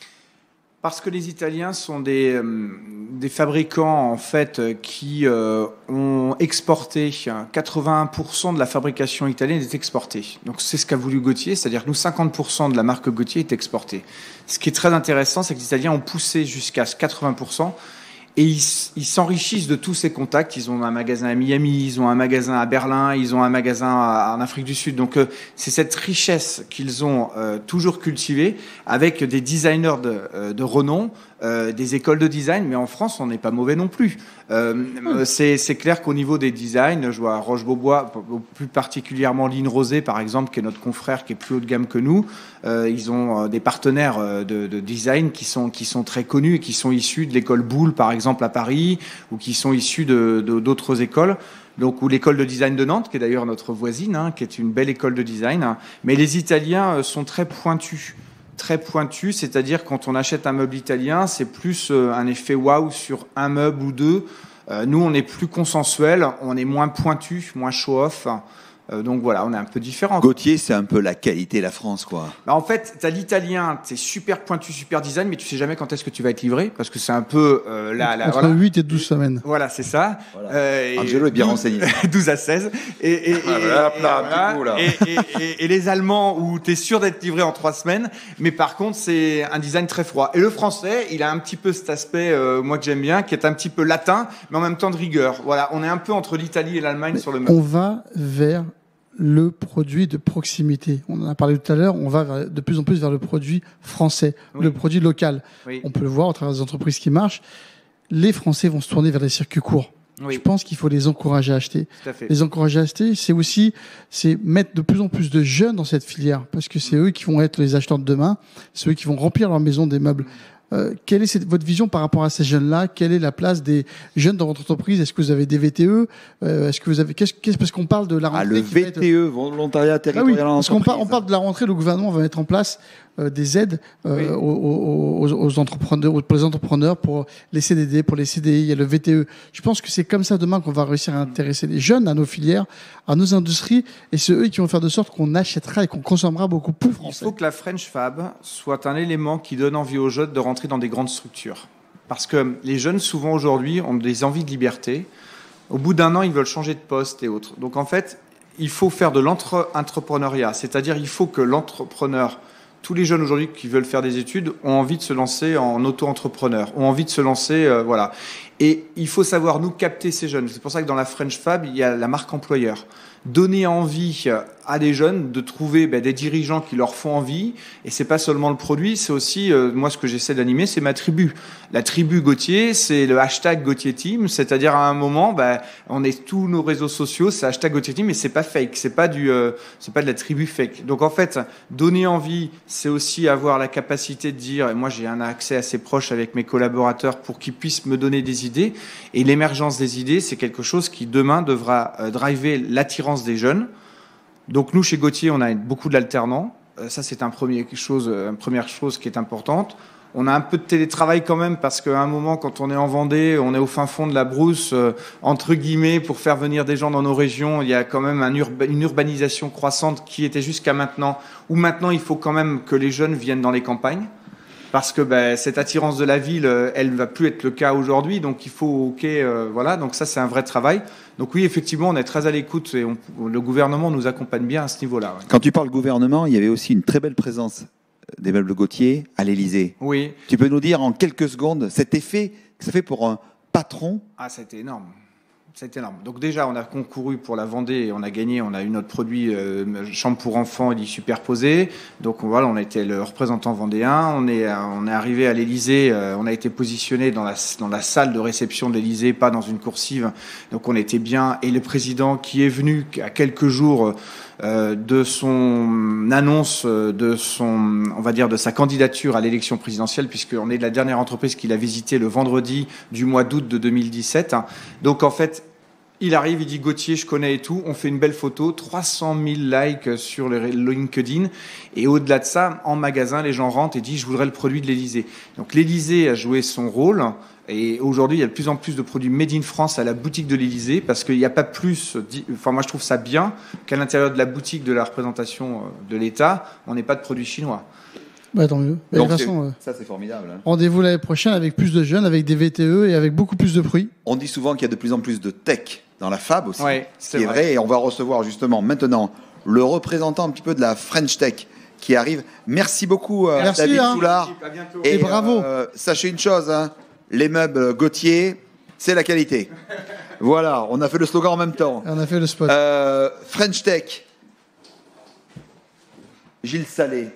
Parce que les Italiens sont des, euh, des fabricants en fait qui euh, ont exporté quatre-vingts pour cent de la fabrication italienne est exportée. Donc c'est ce qu'a voulu Gauthier, c'est-à-dire que nous cinquante pour cent de la marque Gauthier est exportée. Ce qui est très intéressant, c'est que les Italiens ont poussé jusqu'à quatre-vingts pour cent. Et ils, ils s'enrichissent de tous ces contacts. Ils ont un magasin à Miami, ils ont un magasin à Berlin, ils ont un magasin à, en Afrique du Sud. Donc, euh, c'est cette richesse qu'ils ont euh, toujours cultivée avec des designers de, euh, de renom, euh, des écoles de design. Mais en France, on n'est pas mauvais non plus. Euh, mmh. c'est, c'est clair qu'au niveau des designs, je vois Roche-Beaubois, plus particulièrement Line Rosé, par exemple, qui est notre confrère, qui est plus haut de gamme que nous. Euh, ils ont euh, des partenaires euh, de, de design qui sont, qui sont très connus et qui sont issus de l'école Boulle, par exemple, à Paris, ou qui sont issus de, de, d'autres écoles. Donc, ou l'école de design de Nantes, qui est d'ailleurs notre voisine, hein, qui est une belle école de design. Mais les Italiens sont très pointus. Très pointu, c'est-à-dire quand on achète un meuble italien, c'est plus euh, un effet waouh sur un meuble ou deux. Euh, nous, on est plus consensuel, on est moins pointu, moins show-off. Euh, donc voilà, on est un peu différent. Gauthier, c'est un peu la qualité de la France, quoi. Bah, en fait, t'as l'italien, c'est super pointu, super design, mais tu sais jamais quand est-ce que tu vas être livré, parce que c'est un peu euh, la, la entre voilà. huit et douze semaines. Voilà, c'est ça. Voilà. Euh, Angelo est bien renseigné. douze à seize. Et, et, et, voilà, et, là, voilà. coup, là. et, et, et, et les Allemands, où t'es sûr d'être livré en trois semaines, mais par contre, c'est un design très froid. Et le français, il a un petit peu cet aspect, euh, moi que j'aime bien, qui est un petit peu latin, mais en même temps de rigueur. Voilà, on est un peu entre l'Italie et l'Allemagne mais sur le meuble. On va vers le produit de proximité. On en a parlé tout à l'heure, on va vers, de plus en plus vers le produit français, oui. le produit local. Oui. On peut le voir à travers des entreprises qui marchent. Les Français vont se tourner vers les circuits courts. Oui. Je pense qu'il faut les encourager à acheter. Tout à fait. Les encourager à acheter, c'est aussi c'est mettre de plus en plus de jeunes dans cette filière, parce que c'est eux qui vont être les acheteurs de demain, c'est eux qui vont remplir leur maison des meubles. Euh, quelle est cette, votre vision par rapport à ces jeunes-là? Quelle est la place des jeunes dans votre entreprise? Est-ce que vous avez des V T E? euh, Est-ce que vous avez qu'est-ce, qu'est-ce parce qu'on parle de la rentrée? Ah, le V T E, être... volontariat territorial. Ah oui, parce qu'on parle, on parle de la rentrée. Le gouvernement va mettre en place euh, des aides euh, oui. aux, aux, aux entrepreneurs, pour les entrepreneurs, pour les C D D, pour les C D I. Il y a le V T E. Je pense que c'est comme ça demain qu'on va réussir à intéresser les jeunes à nos filières, à nos industries, et c'est eux qui vont faire de sorte qu'on achètera et qu'on consommera beaucoup plus français. Il faut que la French Fab soit un élément qui donne envie aux jeunes de rentrer dans des grandes structures. Parce que les jeunes, souvent aujourd'hui, ont des envies de liberté. Au bout d'un an, ils veulent changer de poste et autres. Donc en fait, il faut faire de l'entrepreneuriat. C'est-à-dire, il faut que l'entrepreneur, tous les jeunes aujourd'hui qui veulent faire des études, ont envie de se lancer en auto-entrepreneur, ont envie de se lancer, euh, voilà. Et il faut savoir, nous, capter ces jeunes. C'est pour ça que dans la French Fab, il y a la marque employeur. Donner envie à des jeunes de trouver ben, des dirigeants qui leur font envie. Et c'est pas seulement le produit, c'est aussi, euh, moi, ce que j'essaie d'animer, c'est ma tribu. La tribu Gauthier, c'est le hashtag Gauthier Team. C'est-à-dire, à un moment, ben, on est tous nos réseaux sociaux, c'est hashtag Gauthier Team, mais c'est pas fake. C'est pas du, euh, c'est pas de la tribu fake. Donc, en fait, donner envie, c'est aussi avoir la capacité de dire, et moi, j'ai un accès assez proche avec mes collaborateurs pour qu'ils puissent me donner des des idées. Et l'émergence des idées, c'est quelque chose qui demain devra euh, driver l'attirance des jeunes. Donc nous, chez Gauthier, on a beaucoup de l'alternant. Euh, ça, c'est un premier chose, euh, une première chose qui est importante. On a un peu de télétravail quand même parce qu'à un moment, quand on est en Vendée, on est au fin fond de la brousse, euh, entre guillemets, pour faire venir des gens dans nos régions. Il y a quand même un urba- une urbanisation croissante qui était jusqu'à maintenant, où maintenant il faut quand même que les jeunes viennent dans les campagnes. Parce que ben, cette attirance de la ville, euh, elle ne va plus être le cas aujourd'hui. Donc il faut, ok, euh, voilà. Donc ça, c'est un vrai travail. Donc oui, effectivement, on est très à l'écoute et on, le gouvernement nous accompagne bien à ce niveau-là. Ouais. Quand tu parles gouvernement, il y avait aussi une très belle présence des meubles Gauthier à l'Élysée. Oui. Tu peux nous dire en quelques secondes cet effet que ça fait pour un patron? Ah, c'était énorme. C'était énorme. Donc déjà, on a concouru pour la Vendée et on a gagné. On a eu notre produit euh, chambre pour enfants et lit superposé. Donc voilà, on a été le représentant vendéen. On est, on est arrivé à l'Élysée. Euh, on a été positionné dans la, dans la salle de réception de l'Élysée, pas dans une coursive. Donc on était bien. Et le président qui est venu à quelques jours euh, de son annonce, de son, on va dire, de sa candidature à l'élection présidentielle, puisqu'on est de la dernière entreprise qu'il a visité le vendredi du mois d'août de deux mille dix-sept. Donc en fait, il arrive, il dit Gauthier, je connais et tout. On fait une belle photo, trois cent mille likes sur le LinkedIn. Et au-delà de ça, en magasin, les gens rentrent et disent je voudrais le produit de l'Élysée. Donc l'Élysée a joué son rôle. Et aujourd'hui, il y a de plus en plus de produits made in France à la boutique de l'Élysée parce qu'il n'y a pas plus. Enfin, moi, je trouve ça bien qu'à l'intérieur de la boutique de la représentation de l'État, on n'ait pas de produits chinois. Bah, tant mieux. De toute façon, euh, ça, c'est formidable. Hein. Rendez-vous l'année prochaine avec plus de jeunes, avec des V T E et avec beaucoup plus de fruits. On dit souvent qu'il y a de plus en plus de tech dans la Fab aussi, ouais, ce qui est vrai. vrai. Et on va recevoir justement maintenant le représentant un petit peu de la French Tech qui arrive. Merci beaucoup, euh, Merci, David hein. Soulard. Et, et bravo. Euh, sachez une chose, hein, les meubles Gauthier, c'est la qualité. Voilà, on a fait le slogan en même temps. On a fait le spot. Euh, French Tech. Gilles Salé.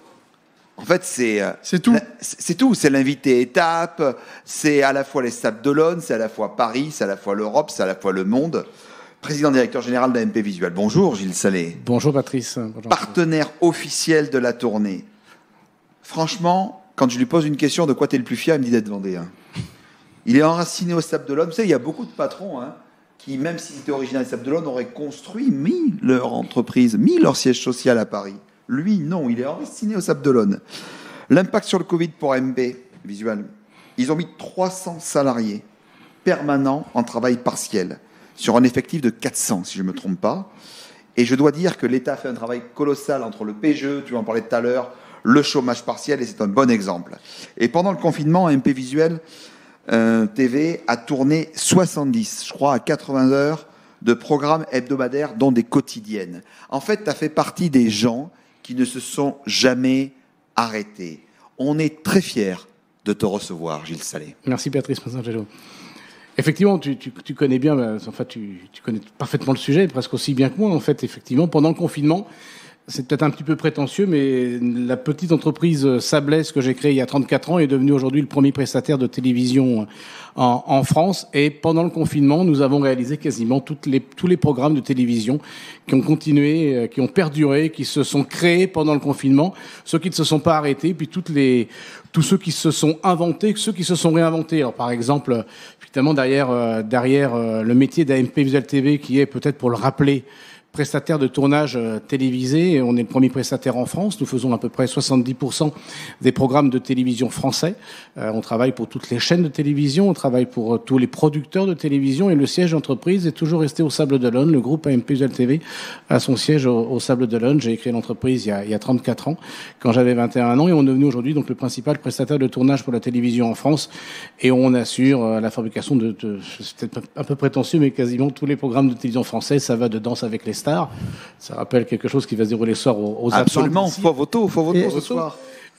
En fait, c'est c'est tout. C'est tout. C'est l'invité étape. C'est à la fois les Sables d'Olonne, c'est à la fois Paris, c'est à la fois l'Europe, c'est à la fois le monde. Président directeur général d'A M P Visual. Bonjour Gilles Salé. Bonjour Patrice. Bonjour. Partenaire officiel de la tournée. Franchement, quand je lui pose une question de quoi t'es le plus fier, il me dit d'être vendéen. Il est enraciné aux Sables d'Olonne. Vous savez, il y a beaucoup de patrons hein, qui, même s'ils étaient originaires des Sables d'Olonne, auraient construit, mis leur entreprise, mis leur siège social à Paris. Lui, non, il est enraciné aux Sables d'Olonne. L'impact sur le Covid pour A M P Visual. Ils ont mis trois cents salariés permanents en travail partiel sur un effectif de quatre cents, si je ne me trompe pas. Et je dois dire que l'État a fait un travail colossal entre le P G E, tu en parlais tout à l'heure, le chômage partiel, et c'est un bon exemple. Et pendant le confinement, A M P Visual euh, T V a tourné soixante-dix, je crois, à quatre-vingts heures de programmes hebdomadaires, dont des quotidiennes. En fait, tu as fait partie des gens qui ne se sont jamais arrêtés. On est très fiers de te recevoir, Gilles Salé. Merci Patrice Massangelo. Effectivement, tu, tu, tu connais bien, en fait, tu, tu connais parfaitement le sujet, presque aussi bien que moi. En fait, effectivement, pendant le confinement, c'est peut-être un petit peu prétentieux, mais la petite entreprise Sablaise que j'ai créée il y a trente-quatre ans est devenue aujourd'hui le premier prestataire de télévision en, en France. Et pendant le confinement, nous avons réalisé quasiment toutes les, tous les programmes de télévision qui ont continué, qui ont perduré, qui se sont créés pendant le confinement, ceux qui ne se sont pas arrêtés, puis toutes les, tous ceux qui se sont inventés, ceux qui se sont réinventés. Alors, par exemple, évidemment, derrière, euh, derrière euh, le métier d'A M P Visual T V, qui est peut-être pour le rappeler, prestataire de tournage euh, télévisé. On est le premier prestataire en France. Nous faisons à peu près soixante-dix pour cent des programmes de télévision français. Euh, on travaille pour toutes les chaînes de télévision, on travaille pour euh, tous les producteurs de télévision, et le siège d'entreprise est toujours resté au Sable d'Olonne. Le groupe A M P Visual T V a son siège au, au Sable d'Olonne. J'ai créé l'entreprise il y a, il y a trente-quatre ans, quand j'avais vingt et un ans, et on est devenu aujourd'hui donc le principal prestataire de tournage pour la télévision en France, et on assure euh, la fabrication de, de c'est peut-être un peu prétentieux, mais quasiment tous les programmes de télévision français. Ça va de Danse avec les stars. Ça rappelle quelque chose qui va se dérouler ce soir aux, aux Absolument, faut voto, faut voto ce soir.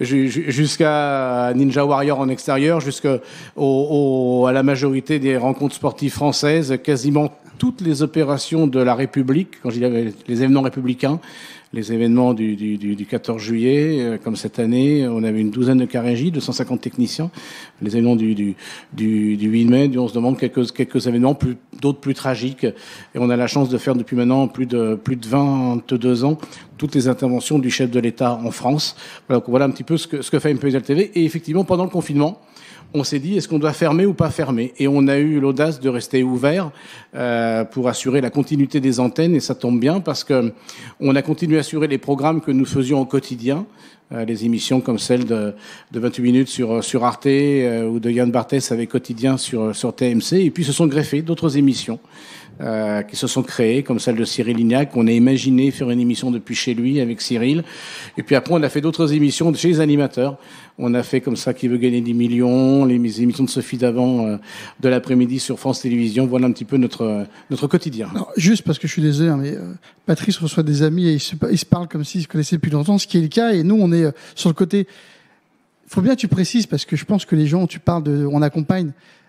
Jusqu'à Ninja Warrior en extérieur, jusqu'à au, au, à la majorité des rencontres sportives françaises, quasiment toutes les opérations de la République, quand je dis les événements républicains, les événements du, du, du quatorze juillet, euh, comme cette année, on avait une douzaine de K-régies, deux cent cinquante techniciens. Les événements du, du, du, du huit mai, du onze novembre, quelques, quelques événements, plus, d'autres plus tragiques. Et on a la chance de faire depuis maintenant plus de, plus de vingt-deux ans toutes les interventions du chef de l'État en France. Voilà, donc voilà un petit peu ce que, ce que fait A M P Visual T V. Et effectivement, pendant le confinement, on s'est dit, est-ce qu'on doit fermer ou pas fermer? Et on a eu l'audace de rester ouvert euh, pour assurer la continuité des antennes, et ça tombe bien parce que on a continué à assurer les programmes que nous faisions au quotidien. Euh, les émissions comme celle de, de vingt-huit minutes sur, sur Arte euh, ou de Yann Barthès avec Quotidien sur, sur T M C. Et puis se sont greffées d'autres émissions euh, qui se sont créées, comme celle de Cyril Lignac. On a imaginé faire une émission depuis chez lui avec Cyril. Et puis après, on a fait d'autres émissions chez les animateurs. On a fait comme ça Qui veut gagner dix millions, les émissions de Sophie Davant euh, de l'après-midi sur France Télévisions. Voilà un petit peu notre, euh, notre quotidien. Alors, juste parce que je suis désolé, hein, mais euh, Patrice reçoit des amis et ils se, ils se parlent comme s'ils se connaissaient depuis longtemps, ce qui est le cas. Et nous, on est euh, sur le côté... Il faut bien que tu précises, parce que je pense que les gens, tu parles de... On accompagne.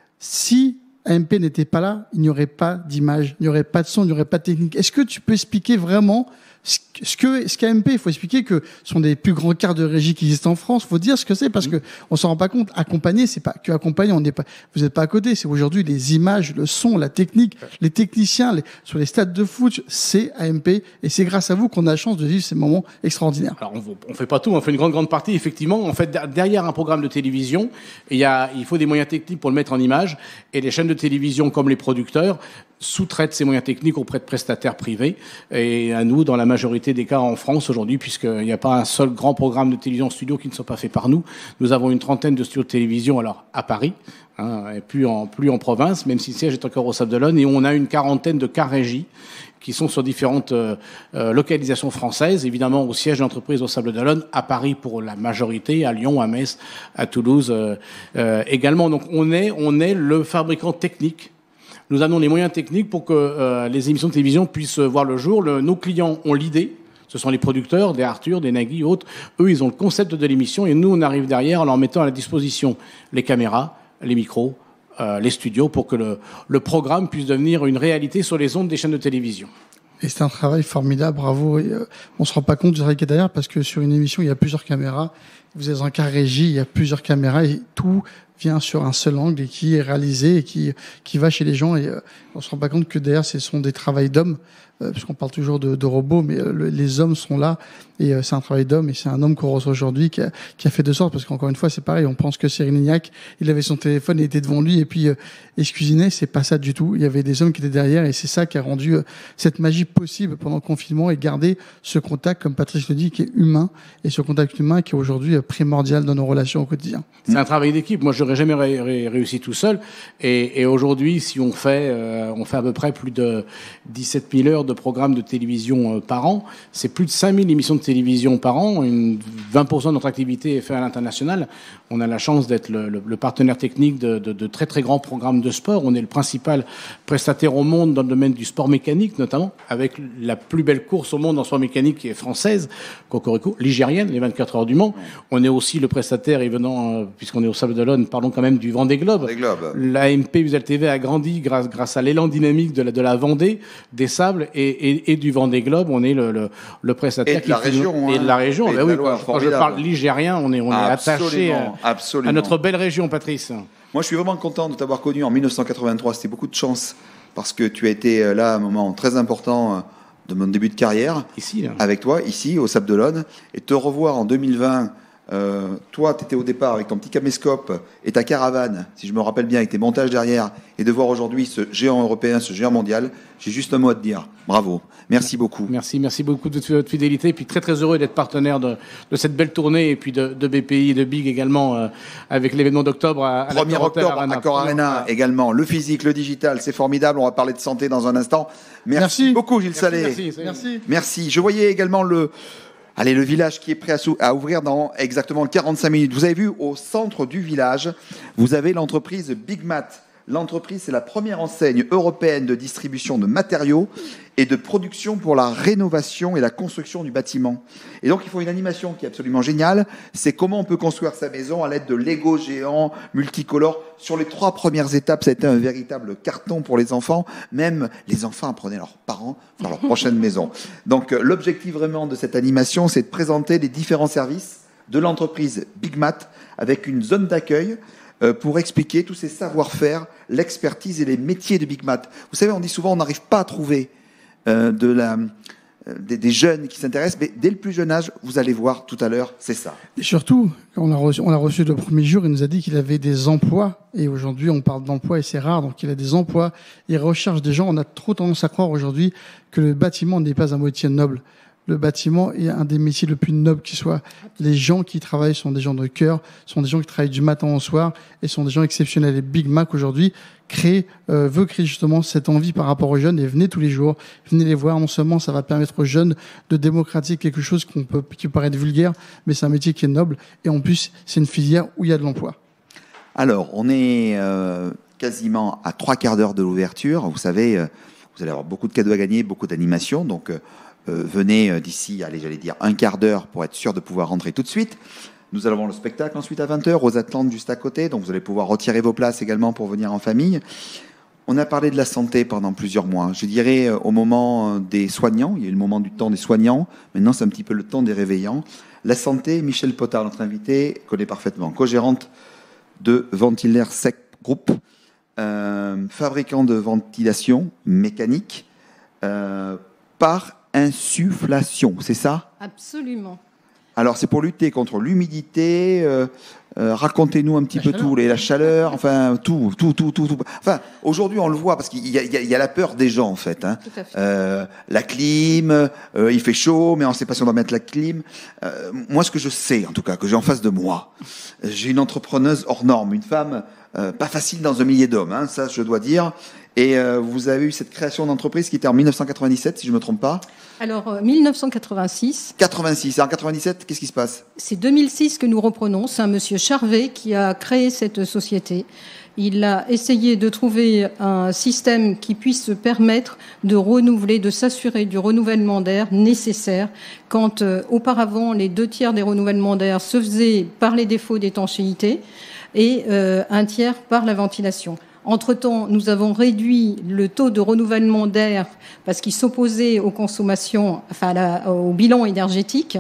Si A M P n'était pas là, il n'y aurait pas d'image, il n'y aurait pas de son, il n'y aurait pas de technique. Est-ce que tu peux expliquer vraiment ce que ce qu'A M P, il faut expliquer que ce sont des plus grands quarts de régie qui existent en France. Il faut dire ce que c'est parce que on s'en rend pas compte. Accompagner, c'est pas que accompagner. On n'est pas, vous n'êtes pas à côté. C'est aujourd'hui les images, le son, la technique, les techniciens les, sur les stades de foot. C'est A M P et c'est grâce à vous qu'on a la chance de vivre ces moments extraordinaires. Alors on, on fait pas tout, on fait une grande grande partie. Effectivement, en fait derrière un programme de télévision, il y a il faut des moyens techniques pour le mettre en image et les chaînes de télévision comme les producteurs sous-traitent ces moyens techniques auprès de prestataires privés et à nous dans la majorité des cas en France aujourd'hui, puisqu'il n'y a pas un seul grand programme de télévision en studio qui ne soit pas fait par nous. Nous avons une trentaine de studios de télévision alors à Paris, hein, et plus en plus en province, même si le siège est encore au Sable d'Olonne, et on a une quarantaine de cas régie qui sont sur différentes euh, euh, localisations françaises, évidemment au siège d'entreprise au Sable d'Olonne, à Paris pour la majorité, à Lyon, à Metz, à Toulouse euh, euh, également. Donc on est on est le fabricant technique. Nous avons les moyens techniques pour que euh, les émissions de télévision puissent voir le jour. Le, nos clients ont l'idée. Ce sont les producteurs, des Arthur, des Nagui, autres. Eux, ils ont le concept de l'émission et nous, on arrive derrière en leur mettant à la disposition les caméras, les micros, euh, les studios pour que le, le programme puisse devenir une réalité sur les ondes des chaînes de télévision. Et c'est un travail formidable, bravo. Et, euh, on se rend pas compte du travail qui est derrière parce que sur une émission, il y a plusieurs caméras. Vous êtes dans un cas régie, il y a plusieurs caméras et tout vient sur un seul angle et qui est réalisé et qui qui va chez les gens. Et euh, on se rend pas compte que derrière, ce sont des travails d'hommes. Euh, parce qu'on parle toujours de, de robots, mais euh, le, les hommes sont là et euh, c'est un travail d'homme et c'est un homme qu'on reçoit aujourd'hui qui a, qui a fait de sorte, parce qu'encore une fois c'est pareil, on pense que Cyril Lignac, il avait son téléphone, il était devant lui et puis euh, il se cuisinait, c'est pas ça du tout. Il y avait des hommes qui étaient derrière et c'est ça qui a rendu euh, cette magie possible pendant le confinement et garder ce contact, comme Patrice le dit, qui est humain et ce contact humain qui est aujourd'hui euh, primordial dans nos relations au quotidien. C'est un travail d'équipe. Moi, j'aurais jamais ré- ré- réussi tout seul. Et, et aujourd'hui, si on fait, euh, on fait à peu près plus de dix-sept mille heures de programmes de télévision euh, par an, c'est plus de cinq mille émissions de télévision par an. Une vingt pour cent de notre activité est faite à l'international. On a la chance d'être le, le, le partenaire technique de, de, de très très grands programmes de sport. On est le principal prestataire au monde dans le domaine du sport mécanique, notamment avec la plus belle course au monde en sport mécanique qui est française, Cocorico, ligérienne, les vingt-quatre heures du Mans. On est aussi le prestataire, et venant, euh, puisqu'on est au Sable d'Olonne, parlons quand même du Vendée Globe. Vendée Globe. La M P Visual T V a grandi grâce, grâce à l'élan dynamique de la, de la Vendée, des Sables et, et, et du Vendée Globe. On est le, le, le prestataire et de la qui région, et de la région. Et Ben de oui, la Loire, quand, quand je parle ligérien, on est, on est attaché à, absolument. à notre belle région, Patrice. Moi, je suis vraiment content de t'avoir connu en mille neuf cent quatre-vingt-trois. C'était beaucoup de chance parce que tu as été là à un moment très important de mon début de carrière. Ici, là. Avec toi, ici, au Sable d'Olonne. Et te revoir en deux mille vingt. Euh, toi, tu étais au départ avec ton petit caméscope et ta caravane, si je me rappelle bien, avec tes montages derrière, et de voir aujourd'hui ce géant européen, ce géant mondial, j'ai juste un mot à te dire. Bravo. Merci beaucoup. Merci, merci beaucoup de votre fidélité. Et puis très, très heureux d'être partenaire de, de cette belle tournée et puis de, de B P I et de Big également, euh, avec l'événement d'octobre à, à premier octobre à Accor Arena également. Le physique, le digital, c'est formidable. On va parler de santé dans un instant. Merci, merci. beaucoup, Gilles Salé. Merci, merci. Merci. Je voyais également le, allez, le village qui est prêt à, sou- à ouvrir dans exactement quarante-cinq minutes. Vous avez vu, au centre du village, vous avez l'entreprise Big Mat. L'entreprise, c'est la première enseigne européenne de distribution de matériaux et de production pour la rénovation et la construction du bâtiment. Et donc, il faut une animation qui est absolument géniale. C'est comment on peut construire sa maison à l'aide de Lego géants, multicolores. Sur les trois premières étapes, ça a été un véritable carton pour les enfants. Même les enfants apprenaient leurs parents dans leur prochaine maison. Donc, l'objectif vraiment de cette animation, c'est de présenter les différents services de l'entreprise Big Mat avec une zone d'accueil pour expliquer tous ces savoir-faire, l'expertise et les métiers de Big Mat. Vous savez, on dit souvent on n'arrive pas à trouver euh, de la, des, des jeunes qui s'intéressent, mais dès le plus jeune âge, vous allez voir tout à l'heure, c'est ça. Et surtout, on l'a reçu, on l'a reçu le premier jour, il nous a dit qu'il avait des emplois. Et aujourd'hui, on parle d'emplois et c'est rare, donc il a des emplois. Il recherche des gens. On a trop tendance à croire aujourd'hui que le bâtiment n'est pas un métier noble. Le bâtiment est un des métiers le plus noble qui soit. Les gens qui travaillent sont des gens de cœur, sont des gens qui travaillent du matin au soir et sont des gens exceptionnels. Et Big Mac aujourd'hui crée, euh, veut créer justement cette envie par rapport aux jeunes et venez tous les jours, venez les voir. Non seulement ça va permettre aux jeunes de démocratiser quelque chose qu'on peut, qui peut paraître vulgaire, mais c'est un métier qui est noble et en plus c'est une filière où il y a de l'emploi. Alors, on est euh, quasiment à trois quarts d'heure de l'ouverture. Vous savez, euh, vous allez avoir beaucoup de cadeaux à gagner, beaucoup d'animations, donc euh, Euh, venez euh, d'ici, allez, j'allais dire un quart d'heure pour être sûr de pouvoir rentrer tout de suite. Nous allons avoir le spectacle ensuite à vingt heures aux Atlantes juste à côté, donc vous allez pouvoir retirer vos places également pour venir en famille. On a parlé de la santé pendant plusieurs mois. Je dirais euh, au moment des soignants, il y a eu le moment du temps des soignants, maintenant c'est un petit peu le temps des réveillants. La santé, Michel Potard, notre invité, connaît parfaitement. Co-gérante de Ventilaire Sec Group, euh, fabricant de ventilation mécanique euh, par insufflation, c'est ça? Absolument. Alors, c'est pour lutter contre l'humidité. Euh, euh, racontez-nous un petit la peu chaleur. tout, les, la chaleur, enfin tout, tout, tout, tout, tout. Enfin, aujourd'hui, on le voit parce qu'il y a, il y a, il y a la peur des gens en fait. Hein. Tout à fait. Euh, la clim, euh, il fait chaud, mais on ne sait pas si on va mettre la clim. Euh, moi, ce que je sais, en tout cas, que j'ai en face de moi, j'ai une entrepreneuse hors norme, une femme euh, pas facile dans un millier d'hommes. Hein, ça, je dois dire. Et euh, vous avez eu cette création d'entreprise qui était en mille neuf cent quatre-vingt-dix-sept, si je ne me trompe pas. Alors, euh, mille neuf cent quatre-vingt-six. quatre-vingt-six. Et en quatre-vingt-dix-sept, qu'est-ce qui se passe? C'est deux mille six que nous reprenons. C'est un monsieur Charvet qui a créé cette société. Il a essayé de trouver un système qui puisse permettre de renouveler, de s'assurer du renouvellement d'air nécessaire. Quand euh, auparavant, les deux tiers des renouvellements d'air se faisaient par les défauts d'étanchéité et euh, un tiers par la ventilation. Entre-temps, nous avons réduit le taux de renouvellement d'air parce qu'il s'opposait aux consommations, enfin à la, au bilan énergétique.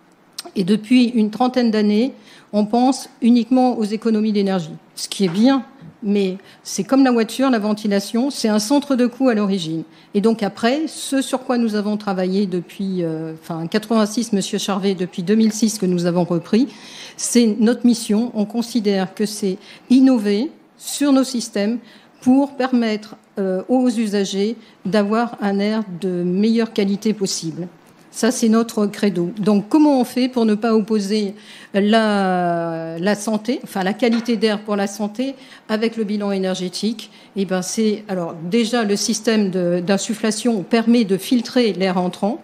Et depuis une trentaine d'années, on pense uniquement aux économies d'énergie, ce qui est bien, mais c'est comme la voiture, la ventilation, c'est un centre de coût à l'origine. Et donc après, ce sur quoi nous avons travaillé depuis, euh, enfin quatre-vingt-six, Monsieur Charvet, depuis deux mille six que nous avons repris, c'est notre mission. On considère que c'est innover sur nos systèmes pour permettre euh, aux usagers d'avoir un air de meilleure qualité possible. Ça, c'est notre credo. Donc, comment on fait pour ne pas opposer la, la santé, enfin la qualité d'air pour la santé, avec le bilan énergétique? Eh ben, c'est alors déjà le système de, d'insufflation permet de filtrer l'air entrant,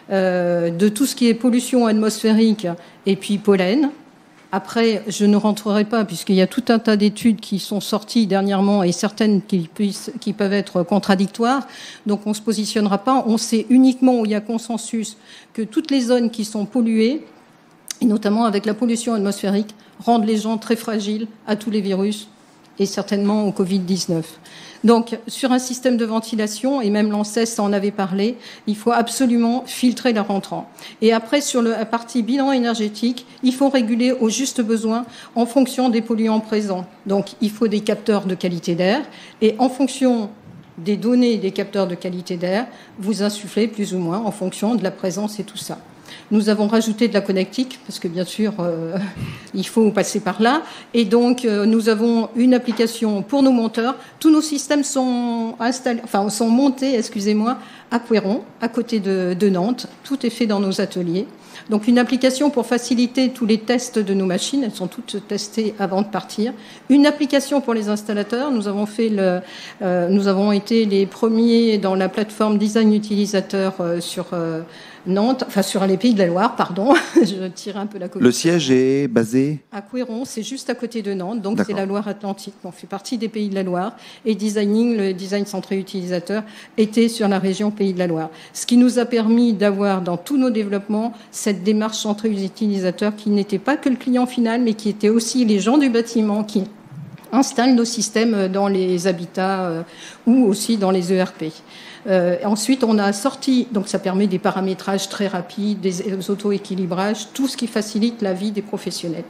euh, de tout ce qui est pollution atmosphérique et puis pollen. Après, je ne rentrerai pas, puisqu'il y a tout un tas d'études qui sont sorties dernièrement et certaines qui, puissent, qui peuvent être contradictoires. Donc, on ne se positionnera pas. On sait uniquement, où il y a consensus, que toutes les zones qui sont polluées, et notamment avec la pollution atmosphérique, rendent les gens très fragiles à tous les virus et certainement au covid dix-neuf. Donc, sur un système de ventilation, et même l'ANSES en avait parlé, il faut absolument filtrer l'air entrant. Et après, sur la partie bilan énergétique, il faut réguler au juste besoin en fonction des polluants présents. Donc, il faut des capteurs de qualité d'air, et en fonction des données des capteurs de qualité d'air, vous insufflez plus ou moins en fonction de la présence et tout ça. Nous avons rajouté de la connectique, parce que bien sûr, euh, il faut passer par là. Et donc, euh, nous avons une application pour nos monteurs. Tous nos systèmes sont installés, enfin, sont montés, excusez-moi, à Couéron, à côté de, de Nantes. Tout est fait dans nos ateliers. Donc, une application pour faciliter tous les tests de nos machines. Elles sont toutes testées avant de partir. Une application pour les installateurs. Nous avons fait le, euh, nous avons été les premiers dans la plateforme design utilisateur euh, sur euh, Nantes, enfin sur les Pays de la Loire, pardon. Je tire un peu la copie. Le siège est basé à Couéron, c'est juste à côté de Nantes, donc c'est la Loire-Atlantique. On fait partie des Pays de la Loire. Et Designing, le design centré utilisateur, était sur la région Pays de la Loire. Ce qui nous a permis d'avoir dans tous nos développements cette démarche centrée utilisateur qui n'était pas que le client final, mais qui était aussi les gens du bâtiment qui installent nos systèmes dans les habitats euh, ou aussi dans les E R P. Euh, ensuite, on a sorti, donc ça permet des paramétrages très rapides, des auto-équilibrages, tout ce qui facilite la vie des professionnels.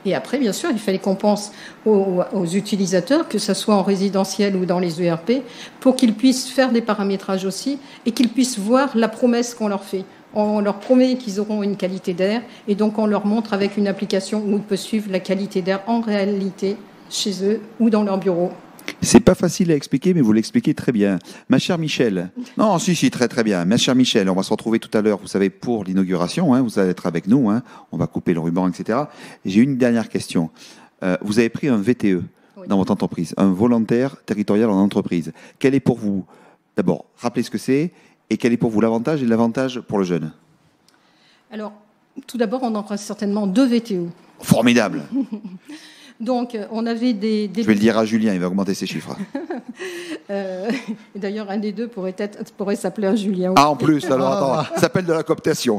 Et après, bien sûr, il fallait qu'on pense aux, aux utilisateurs, que ce soit en résidentiel ou dans les E R P, pour qu'ils puissent faire des paramétrages aussi et qu'ils puissent voir la promesse qu'on leur fait. On leur promet qu'ils auront une qualité d'air et donc on leur montre avec une application où ils peuvent suivre la qualité d'air en réalité chez eux ou dans leur bureau. C'est pas facile à expliquer, mais vous l'expliquez très bien. Ma chère Michel. Non, si, si, très, très bien. Ma chère Michel, on va se retrouver tout à l'heure, vous savez, pour l'inauguration. Hein, vous allez être avec nous. Hein, on va couper le ruban, et cetera. Et j'ai une dernière question. Euh, vous avez pris un V T E oui. dans votre entreprise, un volontaire territorial en entreprise. Quel est pour vous, d'abord, rappelez ce que c'est, et quel est pour vous l'avantage et l'avantage pour le jeune? Alors, tout d'abord, on en fera certainement deux V T E. Formidable. Donc, on avait des, des... Je vais le dire à Julien, il va augmenter ses chiffres. euh, D'ailleurs, un des deux pourrait, être, pourrait s'appeler un Julien. Ah, en plus, alors attends, ça s'appelle de la cooptation.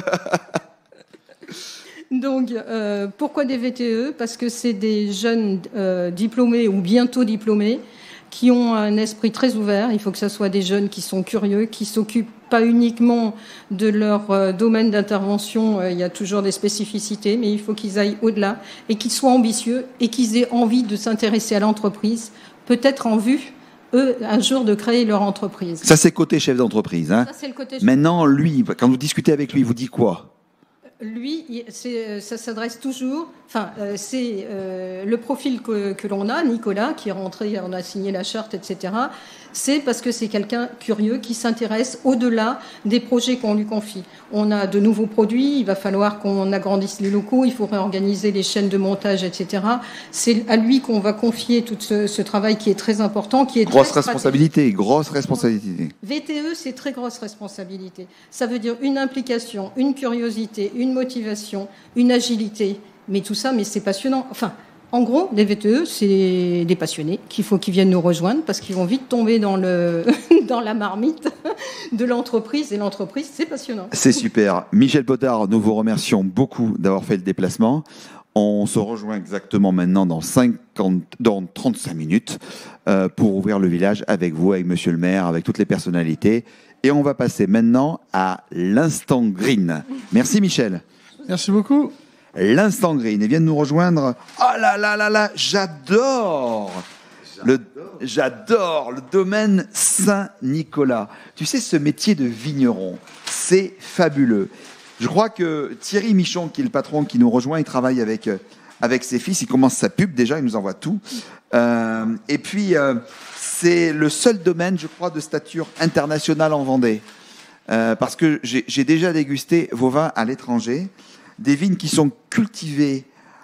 Donc, euh, pourquoi des V T E? Parce que c'est des jeunes euh, diplômés ou bientôt diplômés qui ont un esprit très ouvert. Il faut que ce soit des jeunes qui sont curieux, qui s'occupent pas uniquement de leur euh, domaine d'intervention. Euh, il y a toujours des spécificités, mais il faut qu'ils aillent au-delà et qu'ils soient ambitieux et qu'ils aient envie de s'intéresser à l'entreprise, peut-être en vue, eux, un jour, de créer leur entreprise. Ça, c'est côté chef d'entreprise. Hein. Ça, c'est le côté chef. Maintenant, lui, quand vous discutez avec lui, il vous dit quoi? Lui, c'est, ça s'adresse toujours, enfin, euh, c'est euh, le profil que, que l'on a, Nicolas, qui est rentré, on a signé la charte, et cetera. C'est parce que c'est quelqu'un curieux qui s'intéresse au-delà des projets qu'on lui confie. On a de nouveaux produits, il va falloir qu'on agrandisse les locaux, il faut réorganiser les chaînes de montage, et cetera. C'est à lui qu'on va confier tout ce, ce travail qui est très important, qui est grosse très responsabilité, grosse responsabilité. V T E, c'est très grosse responsabilité. Ça veut dire une implication, une curiosité, une motivation, une agilité. Mais tout ça, mais c'est passionnant. Enfin, en gros, les V T E, c'est des passionnés qu'il faut qu'ils viennent nous rejoindre parce qu'ils vont vite tomber dans, le dans la marmite de l'entreprise. Et l'entreprise, c'est passionnant. C'est super. Michel Potard, nous vous remercions beaucoup d'avoir fait le déplacement. On se rejoint exactement maintenant dans, cinquante, dans trente-cinq minutes euh, pour ouvrir le village avec vous, avec Monsieur le maire, avec toutes les personnalités. Et on va passer maintenant à l'instant green. Merci Michel. Merci beaucoup. L'instant green. Et vient de nous rejoindre. Oh là là là là, j'adore le, j'adore le domaine Saint-Nicolas. Tu sais, ce métier de vigneron, c'est fabuleux. Je crois que Thierry Michon, qui est le patron qui nous rejoint, il travaille avec, avec ses fils. Il commence sa pub déjà, il nous envoie tout. Euh, et puis, euh, c'est le seul domaine, je crois, de stature internationale en Vendée. Euh, parce que j'ai, j'ai déjà dégusté vos vins à l'étranger. Des vignes qui sont cultivées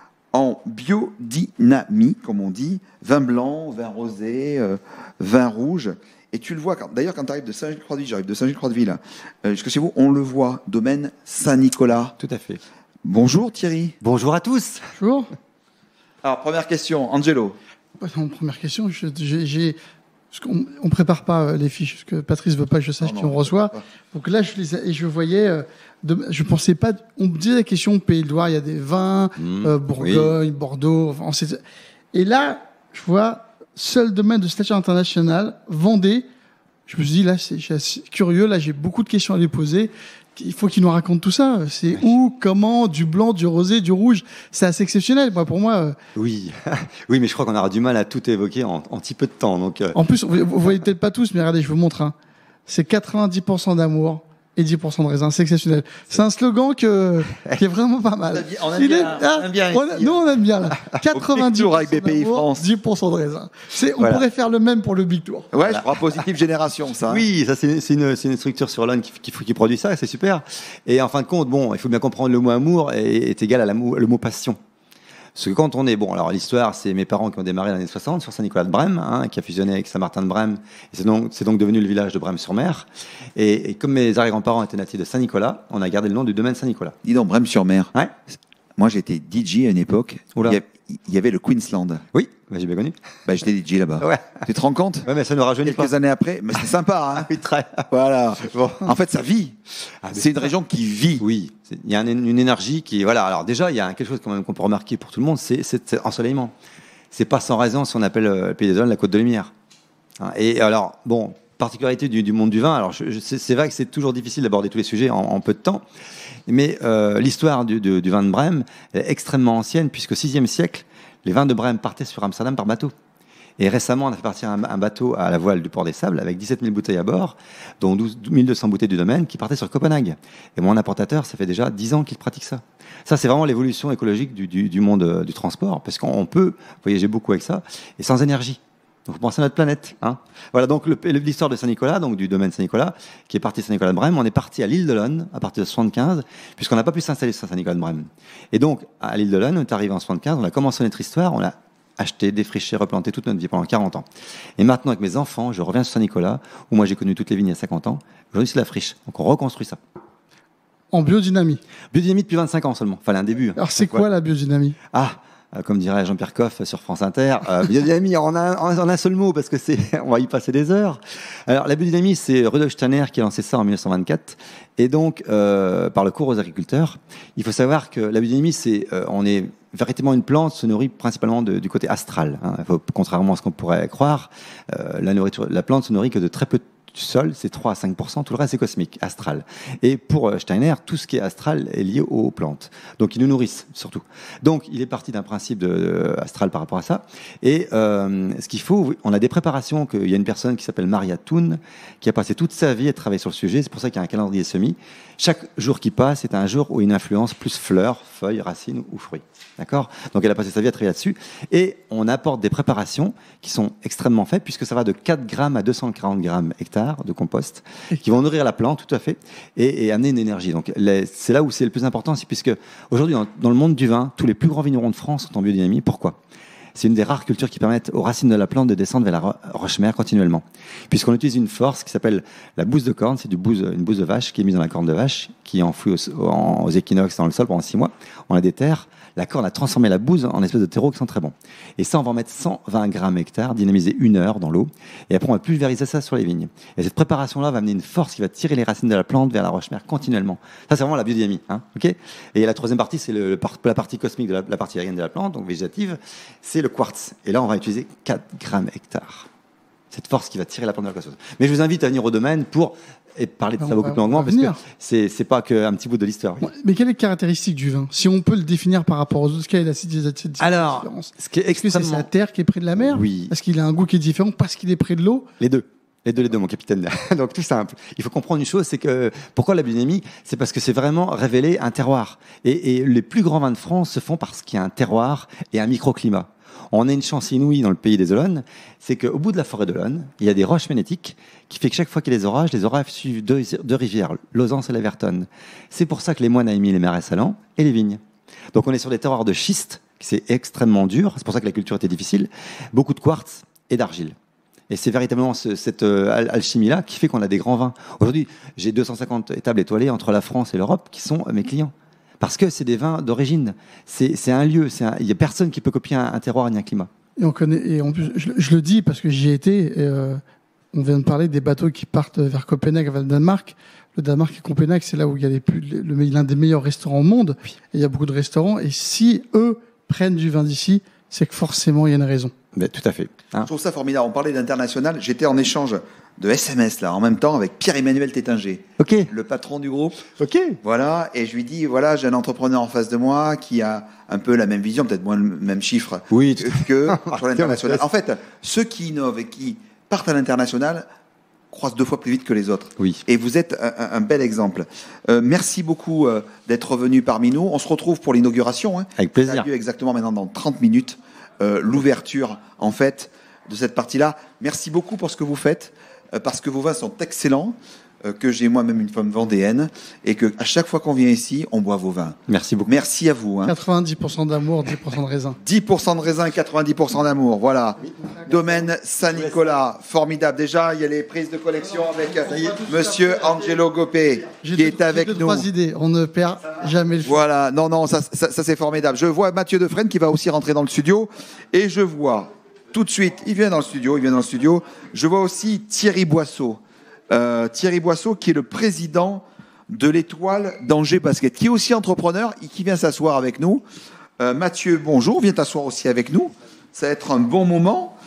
en biodynamie, comme on dit, vin blanc, vin rosé, euh, vin rouge. Et tu le vois, quand, d'ailleurs, quand tu arrives de Saint-Gilles-Croix-de-Vie, j'arrive de Saint-Gilles-Croix-de-Vie, euh, jusqu'à chez vous, on le voit, domaine Saint-Nicolas. Tout à fait. Bonjour Thierry. Bonjour à tous. Bonjour. Alors, première question, Angelo. Non, première question, je, j'ai... j'ai... Parce qu'on on prépare pas les fiches, parce que Patrice veut pas que je sache non, qui non, on reçoit. Donc là, je les et je voyais, euh, de, je pensais pas. On me disait la question Pays de Loire, il y a des vins, mmh, euh, Bourgogne, oui. Bordeaux. Enfin, sait, et là, je vois seul domaine de stature internationale, Vendée. Je me suis dit là, c'est, je suis curieux. Là, j'ai beaucoup de questions à lui poser. Il faut qu'il nous raconte tout ça. C'est où, comment, du blanc, du rosé, du rouge. C'est assez exceptionnel. Moi, pour moi. Euh... Oui, oui, mais je crois qu'on aura du mal à tout évoquer en, en si peu de temps. Donc. Euh... En plus, vous, vous voyez peut-être pas tous, mais regardez, je vous montre. Hein. C'est quatre-vingt-dix pour cent d'amour et dix pour cent de raisin. C'est exceptionnel. C'est un slogan que, qui est vraiment pas mal. On aime bien. Ah, on aime bien. On a, nous, on aime bien là. quatre-vingt-dix pour cent d'amour, dix pour cent de raisin. C'est, on voilà. pourrait faire le même pour le Big Tour. Ouais, voilà. Je crois positive génération, ça. Oui, ça c'est, c'est, une, c'est une structure sur l'Aune qui, qui, qui produit ça, c'est super. Et en fin de compte, bon, il faut bien comprendre le mot amour est, est égal à la mot, le mot passion. Parce que quand on est, bon, alors l'histoire, c'est mes parents qui ont démarré dans les années soixante sur Saint-Nicolas de Brême, hein, qui a fusionné avec Saint-Martin de Brême, et c'est donc, c'est donc devenu le village de Brême-sur-Mer. Et, et comme mes arrière-grands-parents étaient natifs de Saint-Nicolas, on a gardé le nom du domaine Saint-Nicolas. Dis donc, Brême-sur-Mer. Ouais. Moi, j'étais D J à une époque. Oula. Il y avait le Queensland. Oui, bah, j'ai bien connu. Bah, j'étais D J là-bas. Ouais. Tu te rends compte? Ouais, mais ça ne rajeunit pas. Quelques années après, mais c'était sympa, hein. Oui, très. Voilà. Bon. En fait, ça vit. Ah, c'est une région qui vit. Oui. Il y a une, une énergie qui, voilà. Alors déjà, il y a quelque chose quand même qu'on peut remarquer pour tout le monde, c'est cet ensoleillement. C'est pas sans raison si on appelle le Pays des Dômes la Côte de Lumière. Et alors, bon, particularité du, du monde du vin. Alors, je, je, c'est, c'est vrai que c'est toujours difficile d'aborder tous les sujets en, en peu de temps. Mais euh, l'histoire du, du, du vin de Brême est extrêmement ancienne, puisqu'au sixième siècle, les vins de Brême partaient sur Amsterdam par bateau. Et récemment, on a fait partir un, un bateau à la voile du port des Sables avec dix-sept mille bouteilles à bord, dont douze mille deux cents bouteilles du domaine qui partaient sur Copenhague. Et mon importateur, ça fait déjà dix ans qu'il pratique ça. Ça, c'est vraiment l'évolution écologique du, du, du monde euh, du transport, parce qu'on peut voyager beaucoup avec ça, et sans énergie. Donc, faut penser à notre planète. Hein. Voilà, donc le, l'histoire de Saint-Nicolas, donc du domaine Saint-Nicolas, qui est parti de Saint-Nicolas de Brême. On est parti à l'île de Lonne à partir de soixante-quinze, puisqu'on n'a pas pu s'installer sur Saint-Nicolas de Brême. Et donc, à l'île de Lonne, on est arrivé en soixante-quinze, on a commencé notre histoire, on a acheté, défriché, replanté toute notre vie pendant quarante ans. Et maintenant, avec mes enfants, je reviens sur Saint-Nicolas, où moi j'ai connu toutes les vignes il y a cinquante ans. Aujourd'hui, c'est la friche. Donc, on reconstruit ça. En biodynamie. Biodynamie depuis vingt-cinq ans seulement. Enfin, un début. Alors, c'est quoi la biodynamie? Ah, euh, comme dirait Jean-Pierre Coff sur France Inter, euh, biodynamie en un, en un seul mot, parce que c'est, on va y passer des heures. Alors, la biodynamie, c'est Rudolf Steiner qui a lancé ça en mille neuf cent vingt-quatre. Et donc, euh, par le cours aux agriculteurs, il faut savoir que la biodynamie, c'est, euh, on est véritablement une plante se nourrit principalement de, du côté astral. Hein. Faut, contrairement à ce qu'on pourrait croire, euh, la nourriture, la plante se nourrit que de très peu de sol, c'est trois à cinq pour cent, tout le reste c'est cosmique, astral. Et pour Steiner, tout ce qui est astral est lié aux plantes. Donc ils nous nourrissent surtout. Donc il est parti d'un principe de, de astral par rapport à ça. Et euh, ce qu'il faut, on a des préparations, qu'il y a une personne qui s'appelle Maria Thun, qui a passé toute sa vie à travailler sur le sujet, c'est pour ça qu'il y a un calendrier semis. Chaque jour qui passe, c'est un jour où une influence plus fleurs, feuilles, racines ou fruits. D'accord ? Donc elle a passé sa vie à travailler là-dessus. Et on apporte des préparations qui sont extrêmement faibles, puisque ça va de quatre grammes à deux cent quarante grammes hectares de compost, qui vont nourrir la plante, tout à fait, et, et amener une énergie. Donc les, c'est là où c'est le plus important, c'est puisque aujourd'hui, dans, dans le monde du vin, tous les plus grands vignerons de France sont en biodynamie. Pourquoi ? C'est une des rares cultures qui permettent aux racines de la plante de descendre vers la ro- roche-mère continuellement. Puisqu'on utilise une force qui s'appelle la bouse de corne, c'est du bouse, une bouse de vache qui est mise dans la corne de vache, qui est enfouie aux, aux, aux équinoxes dans le sol pendant six mois. On a des terres. La corne a transformé la bouse en espèce de terreau qui sent très bon. Et ça, on va en mettre cent vingt grammes hectares, dynamiser une heure dans l'eau. Et après, on va pulvériser ça sur les vignes. Et cette préparation-là va amener une force qui va tirer les racines de la plante vers la roche-mère continuellement. Ça, c'est vraiment la biodynamie. Hein, okay ? Et la troisième partie, c'est le, le, la partie cosmique de la, la partie aérienne de la plante, donc végétative, c'est le quartz. Et là, on va utiliser quatre grammes hectares. Cette force qui va tirer la plante vers la cosmos. Mais je vous invite à venir au domaine pour et parler de ça beaucoup plus longuement, parce que c'est, c'est pas qu'un petit bout de l'histoire. Oui. Mais quelle est la caractéristique du vin? Si on peut le définir par rapport aux autres, quelle est la différence? Alors, ce qui est extrêmement... Est-ce que c'est la terre qui est près de la mer? Oui. Est-ce qu'il a un goût qui est différent parce qu'il est près de l'eau? Les deux. Les deux, les deux, mon capitaine. Donc, tout simple. Il faut comprendre une chose, c'est que, pourquoi la biodynamie? C'est parce que c'est vraiment révéler un terroir. Et, et les plus grands vins de France se font parce qu'il y a un terroir et un microclimat. On a une chance inouïe dans le pays des Olonnes, c'est qu'au bout de la forêt d'Olonne, il y a des roches magnétiques qui fait que chaque fois qu'il y a des orages, les orages suivent deux, deux rivières, l'Auzance et la Vertonne. C'est pour ça que les moines aiment les marais salants et les vignes. Donc on est sur des terroirs de schiste, c'est extrêmement dur, c'est pour ça que la culture était difficile, beaucoup de quartz et d'argile. Et c'est véritablement ce, cette euh, alchimie-là qui fait qu'on a des grands vins. Aujourd'hui, j'ai deux cent cinquante étables étoilées entre la France et l'Europe qui sont mes clients. Parce que c'est des vins d'origine. C'est, c'est un lieu. C'est un, il n'y a personne qui peut copier un, un terroir ni un climat. Et on connaît. Et en plus, je, je le dis parce que j'y ai été. Et euh, on vient de parler des bateaux qui partent vers Copenhague, vers le Danemark. Le Danemark et Copenhague, c'est là où il y a les plus, le, l'un des meilleurs restaurants au monde. Oui. Et il y a beaucoup de restaurants. Et si eux prennent du vin d'ici, c'est que forcément il y a une raison. Mais tout à fait. Hein. Je trouve ça formidable. On parlait d'international. J'étais en échange de S M S là, en même temps avec Pierre-Emmanuel Tétinger, okay. le patron du groupe. Ok. Voilà, et je lui dis voilà, j'ai un entrepreneur en face de moi qui a un peu la même vision, peut-être moins le même chiffre oui, que sur l'international. En fait, ceux qui innovent et qui partent à l'international croissent deux fois plus vite que les autres. Oui. Et vous êtes un, un bel exemple. Euh, merci beaucoup euh, d'être venu parmi nous. On se retrouve pour l'inauguration. Hein. Avec plaisir. Ça a lieu exactement maintenant dans trente minutes. Euh, l'ouverture, en fait, de cette partie-là. Merci beaucoup pour ce que vous faites. Parce que vos vins sont excellents, euh, que j'ai moi-même une femme vendéenne, et que à chaque fois qu'on vient ici, on boit vos vins. Merci beaucoup. Merci à vous. Hein. quatre-vingt-dix pour cent d'amour, dix pour cent de raisin. dix pour cent de raisin, quatre-vingt-dix pour cent d'amour. Voilà. Domaine Saint-Nicolas, formidable. Déjà, il y a les prises de collection avec Monsieur Angelo Gopé, qui est avec nous. J'ai nous. trois idées. On ne perd jamais le fil. Voilà. Non, non, ça, ça, ça c'est formidable. Je vois Mathieu Defresne qui va aussi rentrer dans le studio, et je vois tout de suite, il vient dans le studio, il vient dans le studio. Je vois aussi Thierry Boisseau. Euh, Thierry Boisseau, qui est le président de l'Étoile d'Angers Basket, qui est aussi entrepreneur et qui vient s'asseoir avec nous. Euh, Mathieu, bonjour, viens t'asseoir aussi avec nous. Ça va être un bon moment.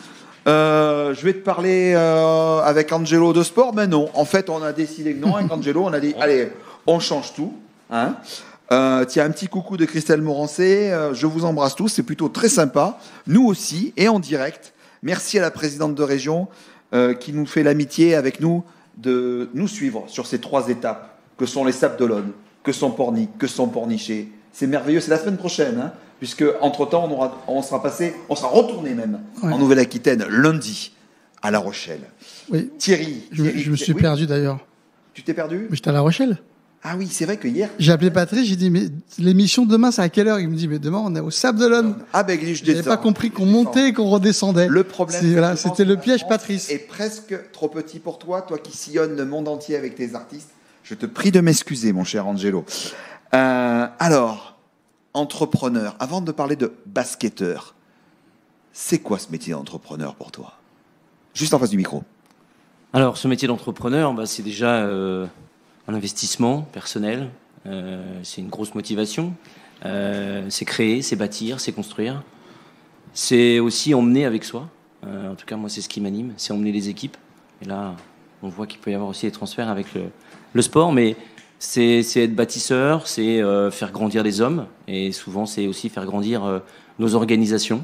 Euh, je vais te parler euh, avec Angelo de sport, mais non. En fait, on a décidé que non, avec Angelo, on a dit, allez, on change tout. Hein euh, tiens, un petit coucou de Christelle Morancé. Euh, je vous embrasse tous. C'est plutôt très sympa. Nous aussi, et en direct. Merci à la présidente de région euh, qui nous fait l'amitié avec nous de nous suivre sur ces trois étapes que sont les Sables d'Olonne, que sont Pornic, que sont Pornichet. C'est merveilleux. C'est la semaine prochaine, hein, puisque entre-temps, on, aura, on sera passé, on sera retourné même ouais. en Nouvelle-Aquitaine lundi à La Rochelle. Oui. Thierry. Je, Thierry, je me suis oui. perdu d'ailleurs. Tu t'es perdu? Mais j'étais à La Rochelle. Ah oui, c'est vrai que hier... J'ai appelé Patrice, j'ai dit, mais l'émission demain, c'est à quelle heure? Il me dit, mais demain, on est au Sable d'Olonne. Ah ben, je n'avais pas compris qu'on montait et qu'on redescendait. Le problème, c'est, voilà, c'était le piège, Patrice. Est presque trop petit pour toi, toi qui sillonnes le monde entier avec tes artistes. Je te prie de m'excuser, mon cher Angelo. Euh, alors, entrepreneur, avant de parler de basketteur, c'est quoi ce métier d'entrepreneur pour toi? Juste en face du micro. Alors, ce métier d'entrepreneur, bah, c'est déjà... Euh... un investissement personnel, euh, c'est une grosse motivation. Euh, c'est créer, c'est bâtir, c'est construire. C'est aussi emmener avec soi. Euh, en tout cas, moi, c'est ce qui m'anime, c'est emmener les équipes. Et là, on voit qu'il peut y avoir aussi des transferts avec le, le sport, mais c'est, c'est être bâtisseur, c'est euh, faire grandir les hommes, et souvent, c'est aussi faire grandir euh, nos organisations.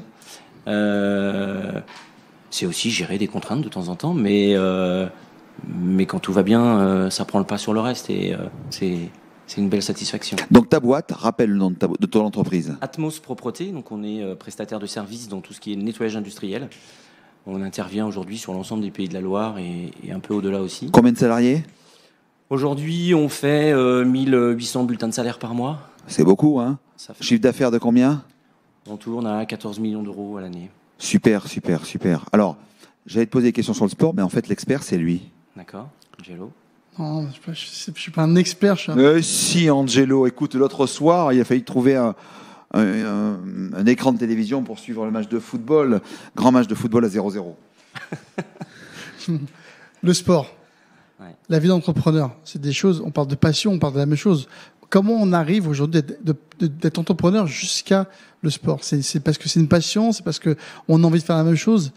Euh, c'est aussi gérer des contraintes de temps en temps, mais... Euh, Mais quand tout va bien, euh, ça prend le pas sur le reste et euh, c'est, c'est une belle satisfaction. Donc ta boîte, rappelle le nom de, ta, de ton entreprise. Atmos Propreté, donc on est euh, prestataire de services dans tout ce qui est nettoyage industriel. On intervient aujourd'hui sur l'ensemble des pays de la Loire et, et un peu au-delà aussi. Combien de salariés? Aujourd'hui, on fait euh, mille huit cents bulletins de salaire par mois. C'est beaucoup, hein? Ça fait... Chiffre d'affaires de combien? On tourne à quatorze millions d'euros à l'année. Super, super, super. Alors, j'allais te poser des questions sur le sport, mais en fait, l'expert, c'est lui. D'accord, Angelo. Non, je ne suis, suis pas un expert. Je suis un... Euh, si, Angelo, écoute, l'autre soir, il a fallu trouver un, un, un, un écran de télévision pour suivre le match de football, grand match de football à zéro zéro. Le sport, ouais. La vie d'entrepreneur, c'est des choses, on parle de passion, on parle de la même chose. Comment on arrive aujourd'hui d'être, de, de, d'être entrepreneur jusqu'à le sport? c'est, c'est parce que c'est une passion, c'est parce qu'on a envie de faire la même chose?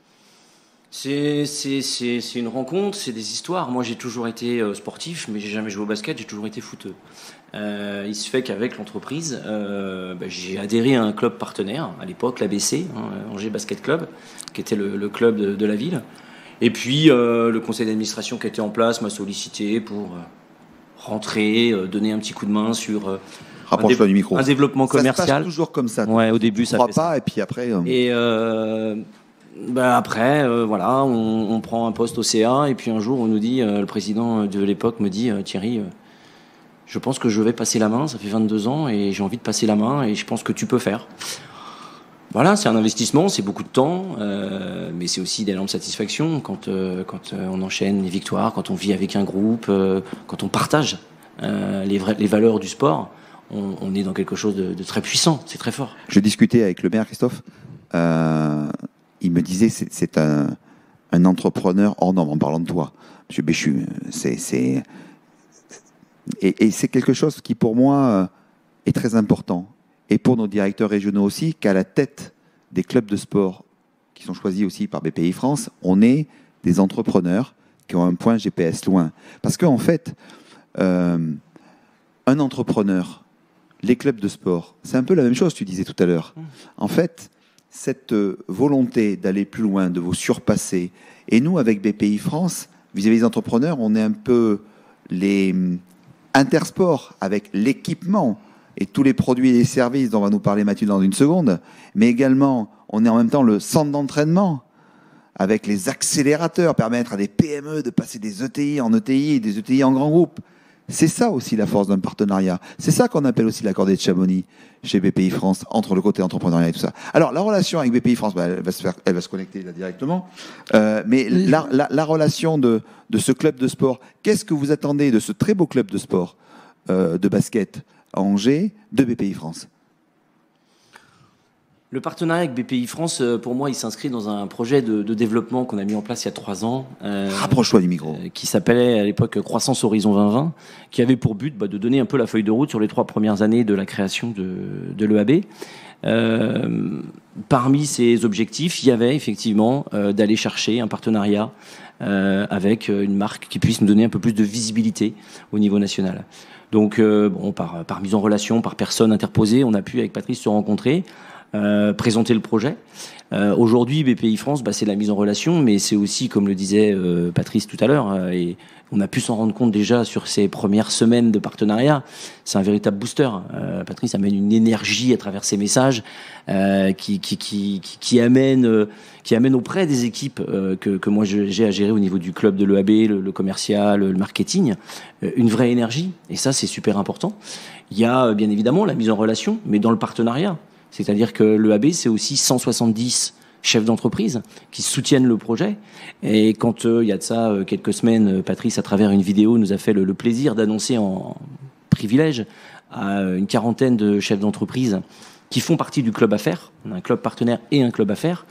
C'est, c'est, c'est, c'est une rencontre, c'est des histoires. Moi, j'ai toujours été euh, sportif, mais j'ai jamais joué au basket, j'ai toujours été footeux. Euh, il se fait qu'avec l'entreprise, euh, bah, j'ai adhéré à un club partenaire, à l'époque, l'A B C, hein, Angers Basket Club, qui était le, le club de, de la ville. Et puis, euh, le conseil d'administration qui était en place m'a sollicité pour euh, rentrer, euh, donner un petit coup de main sur... Euh, Rapproche-toi du micro. Un développement commercial. Ça se passe toujours comme ça. Ouais, au début, tu ça crois fait pas, ça. Et puis après... Euh... Et... Euh, Ben après, euh, voilà, on, on prend un poste au C A et puis un jour on nous dit, euh, le président de l'époque me dit, euh, Thierry, euh, je pense que je vais passer la main, ça fait vingt-deux ans et j'ai envie de passer la main et je pense que tu peux faire. Voilà, c'est un investissement, c'est beaucoup de temps, euh, mais c'est aussi d'énormes satisfactions quand, euh, quand euh, on enchaîne les victoires, quand on vit avec un groupe, euh, quand on partage euh, les, vrais, les valeurs du sport, on, on est dans quelque chose de, de très puissant, c'est très fort. Je discutais avec le maire, Christophe, euh... il me disait c'est, c'est un, un entrepreneur hors norme en parlant de toi. Monsieur Béchu, c'est, c'est, et, et c'est quelque chose qui pour moi est très important. Et pour nos directeurs régionaux aussi, qu'à la tête des clubs de sport qui sont choisis aussi par B P I France, on est des entrepreneurs qui ont un point G P S loin. Parce qu'en fait, euh, un entrepreneur, les clubs de sport, c'est un peu la même chose, tu disais tout à l'heure. En fait, cette volonté d'aller plus loin, de vous surpasser. Et nous, avec B P I France, vis-à-vis des entrepreneurs, on est un peu les intersports avec l'équipement et tous les produits et les services dont va nous parler Mathieu dans une seconde. Mais également, on est en même temps le centre d'entraînement avec les accélérateurs, permettre à des P M E de passer des E T I en E T I et des E T I en grands groupes. C'est ça aussi la force d'un partenariat. C'est ça qu'on appelle aussi la cordée de Chamonix chez B P I France, entre le côté entrepreneuriat et tout ça. Alors, la relation avec B P I France, bah, elle va se faire, elle va se connecter là directement. Euh, mais oui. la, la, la relation de, de ce club de sport, qu'est-ce que vous attendez de ce très beau club de sport, euh, de basket à Angers, de B P I France? Le partenariat avec B P I France, pour moi, il s'inscrit dans un projet de, de développement qu'on a mis en place il y a trois ans. Euh, Rapproche-toi du micro. Euh, qui s'appelait à l'époque Croissance Horizon vingt vingt, qui avait pour but bah, de donner un peu la feuille de route sur les trois premières années de la création de, de l'E A B. Euh, parmi ces objectifs, il y avait effectivement euh, d'aller chercher un partenariat euh, avec une marque qui puisse nous donner un peu plus de visibilité au niveau national. Donc, euh, bon, par, par mise en relation, par personne interposée, on a pu, avec Patrice, se rencontrer, euh, présenter le projet. Euh, aujourd'hui, B P I France, bah, c'est la mise en relation, mais c'est aussi, comme le disait euh, Patrice tout à l'heure, euh, et on a pu s'en rendre compte déjà sur ces premières semaines de partenariat, c'est un véritable booster. Euh, Patrice amène une énergie à travers ses messages euh, qui, qui, qui, qui, qui, amène, euh, qui amène auprès des équipes euh, que, que moi j'ai à gérer au niveau du club de l'E A B, le, le commercial, le marketing, euh, une vraie énergie, et ça c'est super important. Il y a bien évidemment la mise en relation, mais dans le partenariat. C'est-à-dire que l'E A B, c'est aussi cent soixante-dix chefs d'entreprise qui soutiennent le projet. Et quand euh, il y a de ça euh, quelques semaines, Patrice, à travers une vidéo, nous a fait le, le plaisir d'annoncer en privilège à une quarantaine de chefs d'entreprise qui font partie du club affaires. On a un club partenaire et un club affaires.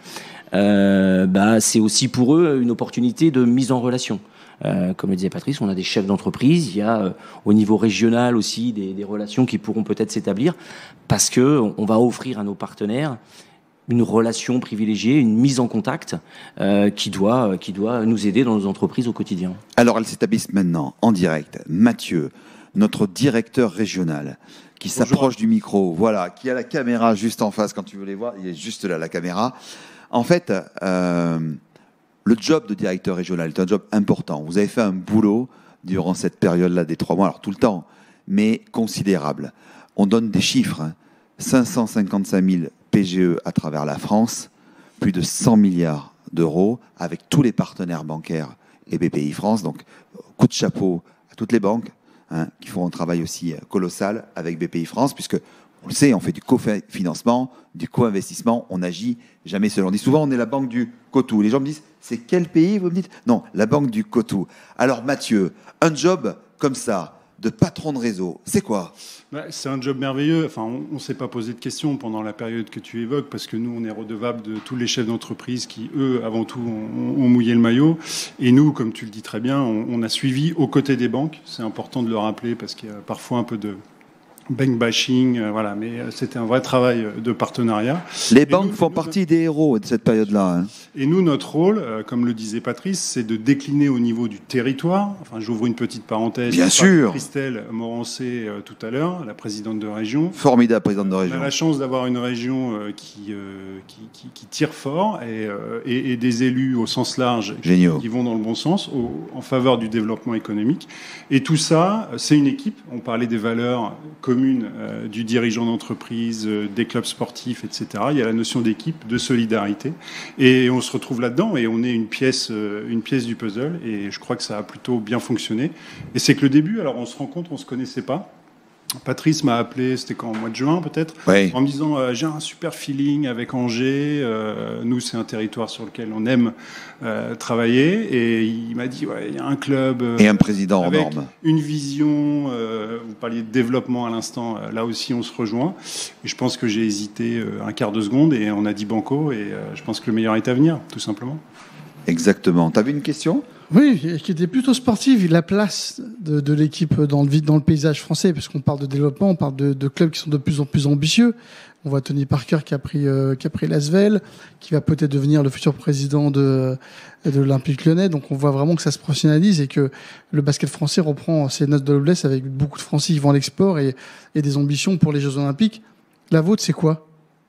Euh, bah, c'est aussi pour eux une opportunité de mise en relation. Euh, comme le disait Patrice, on a des chefs d'entreprise, il y a euh, au niveau régional aussi des, des relations qui pourront peut-être s'établir parce que on va offrir à nos partenaires une relation privilégiée, une mise en contact euh, qui doit qui doit nous aider dans nos entreprises au quotidien. Alors elles s'établissent maintenant en direct. Mathieu, notre directeur régional, qui s'approche du micro, voilà, qui a la caméra juste en face quand tu veux les voir, il est juste là la caméra. En fait, euh, le job de directeur régional est un job important. Vous avez fait un boulot durant cette période-là des trois mois, alors tout le temps, mais considérable. On donne des chiffres, hein. cinq cent cinquante-cinq mille P G E à travers la France, plus de cent milliards d'euros avec tous les partenaires bancaires et B P I France. Donc, coup de chapeau à toutes les banques hein, qui font un travail aussi colossal avec B P I France, puisque on le sait, on fait du cofinancement, du co-investissement, on agit jamais seul. On dit souvent, on est la banque du Cotou. Les gens me disent, c'est quel pays, vous me dites? Non, la banque du Cotou. Alors Mathieu, un job comme ça, de patron de réseau, c'est quoi? Bah, c'est un job merveilleux. Enfin, on ne s'est pas posé de questions pendant la période que tu évoques, parce que nous, on est redevable de tous les chefs d'entreprise qui, eux, avant tout, ont, ont mouillé le maillot. Et nous, comme tu le dis très bien, on, on a suivi aux côtés des banques. C'est important de le rappeler, parce qu'il y a parfois un peu de bank bashing, euh, voilà, mais euh, c'était un vrai travail de partenariat. Les et banques nous, font nous, partie des héros de cette période-là. Hein. Et nous, notre rôle, euh, comme le disait Patrice, c'est de décliner au niveau du territoire. Enfin, j'ouvre une petite parenthèse. Bien sûr. Christelle Morancé euh, tout à l'heure, la présidente de région. Formidable présidente de région. On a la chance d'avoir une région euh, qui, euh, qui, qui, qui tire fort et, euh, et, et des élus au sens large Géniaux. qui vont dans le bon sens, au, en faveur du développement économique. Et tout ça, c'est une équipe. On parlait des valeurs communes euh, du dirigeant d'entreprise, euh, des clubs sportifs, et cetera. Il y a la notion d'équipe, de solidarité. Et on se retrouve là-dedans et on est une pièce, euh, une pièce du puzzle. Et je crois que ça a plutôt bien fonctionné. Et c'est que le début, alors on se rend compte, on ne se connaissait pas. Patrice m'a appelé, c'était quand, au mois de juin peut-être, oui. en me disant euh, j'ai un super feeling avec Angers, euh, nous c'est un territoire sur lequel on aime euh, travailler, et il m'a dit ouais, il y a un club euh, et un président avec en norme, une vision, euh, vous parliez de développement à l'instant, euh, là aussi on se rejoint, et je pense que j'ai hésité euh, un quart de seconde et on a dit banco, et euh, je pense que le meilleur est à venir, tout simplement. Exactement. T'avais une question ? Oui, qui était plutôt sportive, la place de, de l'équipe dans le, dans le paysage français, parce qu'on parle de développement, on parle de, de clubs qui sont de plus en plus ambitieux. On voit Tony Parker qui a pris, euh, qui a pris l'Asvel, qui va peut-être devenir le futur président de, de l'Olympique Lyonnais. Donc on voit vraiment que ça se professionnalise et que le basket français reprend ses notes de noblesse avec beaucoup de Français qui vont à l'export et, et des ambitions pour les Jeux Olympiques. La vôtre, c'est quoi ?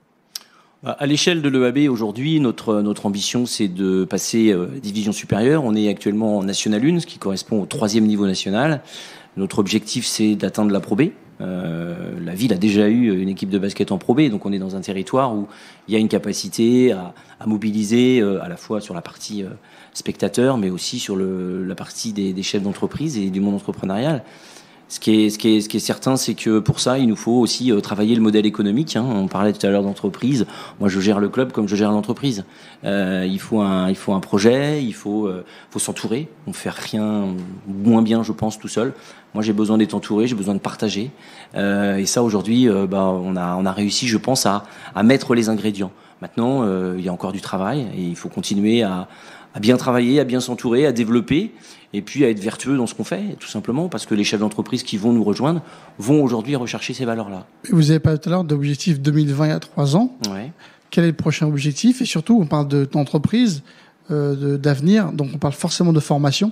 À l'échelle de l'E A B, aujourd'hui, notre, notre ambition, c'est de passer euh, division supérieure. On est actuellement en National un, ce qui correspond au troisième niveau national. Notre objectif, c'est d'atteindre la Pro B. Euh, la ville a déjà eu une équipe de basket en Pro B, donc on est dans un territoire où il y a une capacité à, à mobiliser euh, à la fois sur la partie euh, spectateur, mais aussi sur le, la partie des, des chefs d'entreprise et du monde entrepreneurial. Ce qui est, ce qui est, ce qui est certain, c'est que pour ça, il nous faut aussi euh, travailler le modèle économique. Hein. On parlait tout à l'heure d'entreprise. Moi, je gère le club comme je gère l'entreprise. Euh, il faut un, il faut un projet, il faut, euh, faut s'entourer. On fait rien moins bien, je pense, tout seul. Moi, j'ai besoin d'être entouré, j'ai besoin de partager. Euh, et ça, aujourd'hui, euh, bah, on a, on a réussi, je pense, à, à mettre les ingrédients. Maintenant, euh, il y a encore du travail et il faut continuer à, à bien travailler, à bien s'entourer, à développer. Et puis à être vertueux dans ce qu'on fait, tout simplement, parce que les chefs d'entreprise qui vont nous rejoindre vont aujourd'hui rechercher ces valeurs-là. Vous avez parlé tout à l'heure d'objectif deux mille vingt il y a trois ans. Ouais. Quel est le prochain objectif ? Et surtout, on parle de, d'entreprise, euh, de, d'avenir, donc on parle forcément de formation.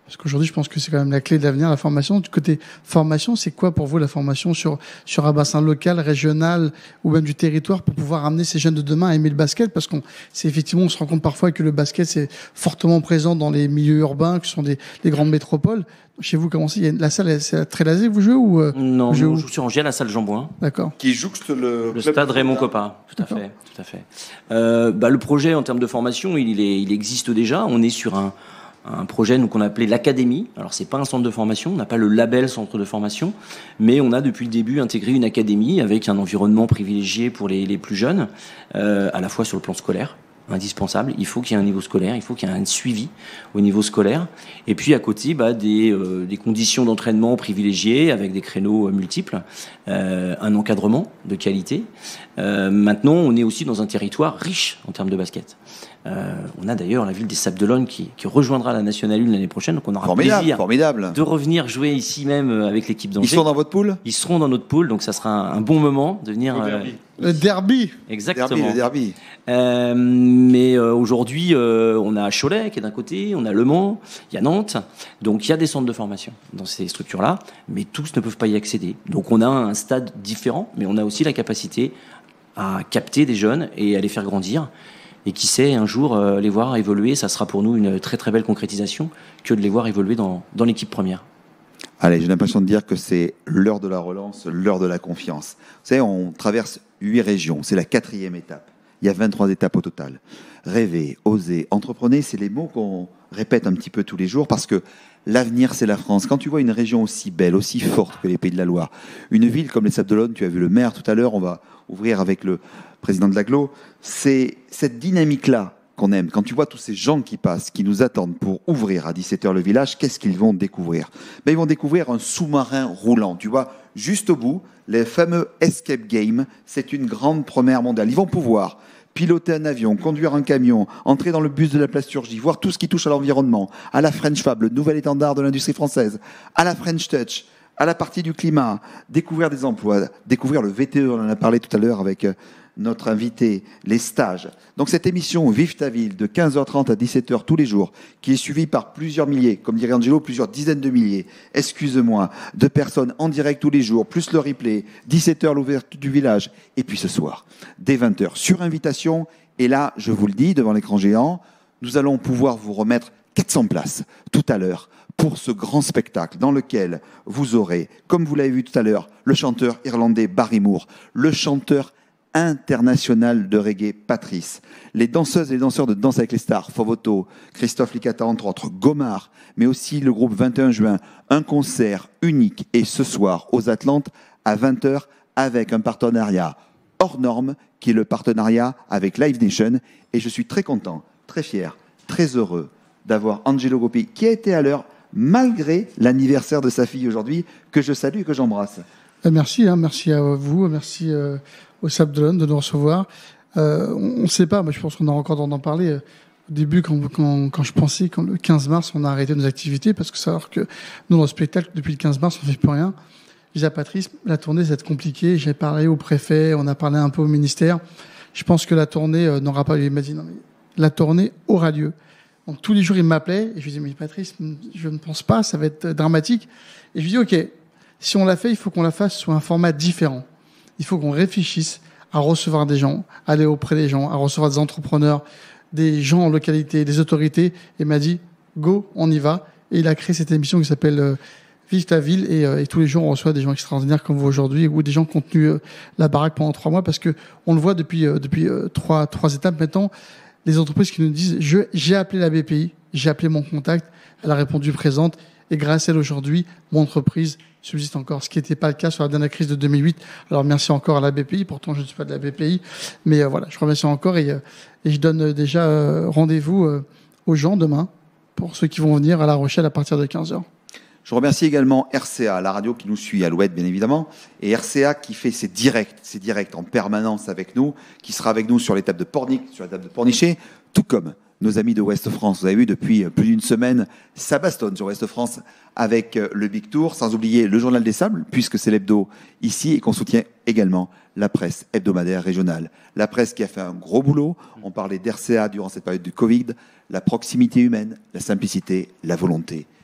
Parce qu'aujourd'hui, je pense que c'est quand même la clé de l'avenir, la formation. Du côté formation, c'est quoi pour vous la formation sur, sur un bassin local, régional ou même du territoire pour pouvoir amener ces jeunes de demain à aimer le basket? Parce qu'on, c'est effectivement, on se rend compte parfois que le basket, c'est fortement présent dans les milieux urbains, que ce sont des, les grandes métropoles. Chez vous, comment c'est? Il y a la salle, c'est très lasée, vous jouez ou euh, Non, vous jouez on où joue sur Angers, à la salle Jean-Bouin. D'accord. Qui jouxte le, Le stade Raymond Coppa. Tout à fait, tout à fait. Euh, bah, le projet en termes de formation, il, il, est, il existe déjà. On est sur un, un projet nous, qu'on a appelé l'Académie. Alors, c'est pas un centre de formation, on n'a pas le label centre de formation, mais on a depuis le début intégré une académie avec un environnement privilégié pour les, les plus jeunes, euh, à la fois sur le plan scolaire, indispensable. Il faut qu'il y ait un niveau scolaire, il faut qu'il y ait un suivi au niveau scolaire. Et puis à côté, bah, des, euh, des conditions d'entraînement privilégiées avec des créneaux euh, multiples, euh, un encadrement de qualité. Euh, maintenant, on est aussi dans un territoire riche en termes de basket. Euh, on a d'ailleurs la ville des Sables-d'Olonne qui, qui rejoindra la Nationale un l'année prochaine, donc on aura formidable, plaisir formidable. de revenir jouer ici même avec l'équipe d'Angers. Ils sont dans votre pool? Ils seront dans notre pool, donc ça sera un, un bon moment de venir. Le derby. Euh, le derby. Exactement. Derby, le derby. Euh, mais euh, aujourd'hui, euh, on a Cholet qui est d'un côté, on a Le Mans, il y a Nantes, donc il y a des centres de formation dans ces structures-là, mais tous ne peuvent pas y accéder. Donc on a un stade différent, mais on a aussi la capacité à capter des jeunes et à les faire grandir. Et qui sait, un jour, euh, les voir évoluer, ça sera pour nous une très très belle concrétisation que de les voir évoluer dans, dans l'équipe première. Allez, j'ai l'impression de dire que c'est l'heure de la relance, l'heure de la confiance. Vous savez, on traverse huit régions, c'est la quatrième étape. Il y a vingt-trois étapes au total. Rêver, oser, entreprenez, c'est les mots qu'on répète un petit peu tous les jours parce que l'avenir, c'est la France. Quand tu vois une région aussi belle, aussi forte que les Pays de la Loire, une ville comme les Sables-d'Olonne, tu as vu le maire tout à l'heure, on va ouvrir avec le président de l'Aglo, c'est cette dynamique-là qu'on aime. Quand tu vois tous ces gens qui passent, qui nous attendent pour ouvrir à dix-sept heures le village, qu'est-ce qu'ils vont découvrir? Ben, ils vont découvrir un sous-marin roulant. Tu vois, juste au bout, les fameux Escape Games, c'est une grande première mondiale. Ils vont pouvoir piloter un avion, conduire un camion, entrer dans le bus de la plasturgie, voir tout ce qui touche à l'environnement, à la French Fab, le nouvel étendard de l'industrie française, à la French Touch, à la partie du climat, découvrir des emplois, découvrir le V T E, on en a parlé tout à l'heure avec notre invité, les stages. Donc cette émission Vive ta ville de quinze heures trente à dix-sept heures tous les jours, qui est suivie par plusieurs milliers, comme dirait Angelo, plusieurs dizaines de milliers, excuse-moi, de personnes en direct tous les jours, plus le replay, dix-sept heures l'ouverture du village, et puis ce soir, dès vingt heures, sur invitation, et là, je vous le dis, devant l'écran géant, nous allons pouvoir vous remettre quatre cents places tout à l'heure pour ce grand spectacle dans lequel vous aurez, comme vous l'avez vu tout à l'heure, le chanteur irlandais Barry Moore, le chanteur international de reggae Patrice, les danseuses et les danseurs de Danse avec les stars, Fovoto, Christophe Licata, entre autres, Gomard, mais aussi le groupe vingt et un juin, un concert unique et ce soir aux Atlantes à vingt heures avec un partenariat hors norme qui est le partenariat avec Live Nation et je suis très content, très fier, très heureux d'avoir Angelo Goppi qui a été à l'heure malgré l'anniversaire de sa fille aujourd'hui que je salue et que j'embrasse. Merci, hein, merci à vous, merci euh, au Sables-d'Olonne de nous recevoir. Euh, on ne sait pas, mais je pense qu'on a encore d'en parler. Au début, quand, quand, quand je pensais, quand le quinze mars, on a arrêté nos activités, parce que savoir que nous, dans le spectacle, depuis le quinze mars, on ne fait plus rien. Je disais à Patrice, la tournée, ça va être compliqué. J'ai parlé au préfet, on a parlé un peu au ministère. Je pense que la tournée euh, n'aura pas lieu. Il m'a dit, non, mais la tournée aura lieu. Donc, tous les jours, il m'appelait, et je lui disais, mais Patrice, je ne pense pas, ça va être dramatique. Et je lui dis, OK, si on l'a fait, il faut qu'on la fasse sous un format différent. Il faut qu'on réfléchisse à recevoir des gens, aller auprès des gens, à recevoir des entrepreneurs, des gens en localité, des autorités. Et il m'a dit, go, on y va. Et il a créé cette émission qui s'appelle euh, Vive ta ville. Et, euh, et tous les jours, on reçoit des gens extraordinaires comme vous aujourd'hui, ou des gens qui ont tenu euh, la baraque pendant trois mois, parce que on le voit depuis euh, depuis euh, trois trois étapes maintenant. Les entreprises qui nous disent, je, j'ai appelé la B P I, j'ai appelé mon contact, elle a répondu présente. Et grâce à elle, aujourd'hui, mon entreprise subsiste encore, ce qui n'était pas le cas sur la dernière crise de deux mille huit. Alors merci encore à la B P I, pourtant je ne suis pas de la B P I, mais euh, voilà, je remercie encore et, euh, et je donne euh, déjà euh, rendez-vous euh, aux gens demain, pour ceux qui vont venir à La Rochelle à partir de quinze heures. Je remercie également R C A, la radio qui nous suit, Alouette bien évidemment, et R C A qui fait ses directs, ses directs en permanence avec nous, qui sera avec nous sur l'étape de Pornic, sur l'étape de Pornichet, tout comme nos amis de Ouest France. Vous avez vu, depuis plus d'une semaine, ça bastonne sur Ouest France avec le Big Tour, sans oublier le Journal des Sables, puisque c'est l'hebdo ici et qu'on soutient également la presse hebdomadaire régionale. La presse qui a fait un gros boulot. On parlait d'R C A durant cette période du Covid, la proximité humaine, la simplicité, la volonté.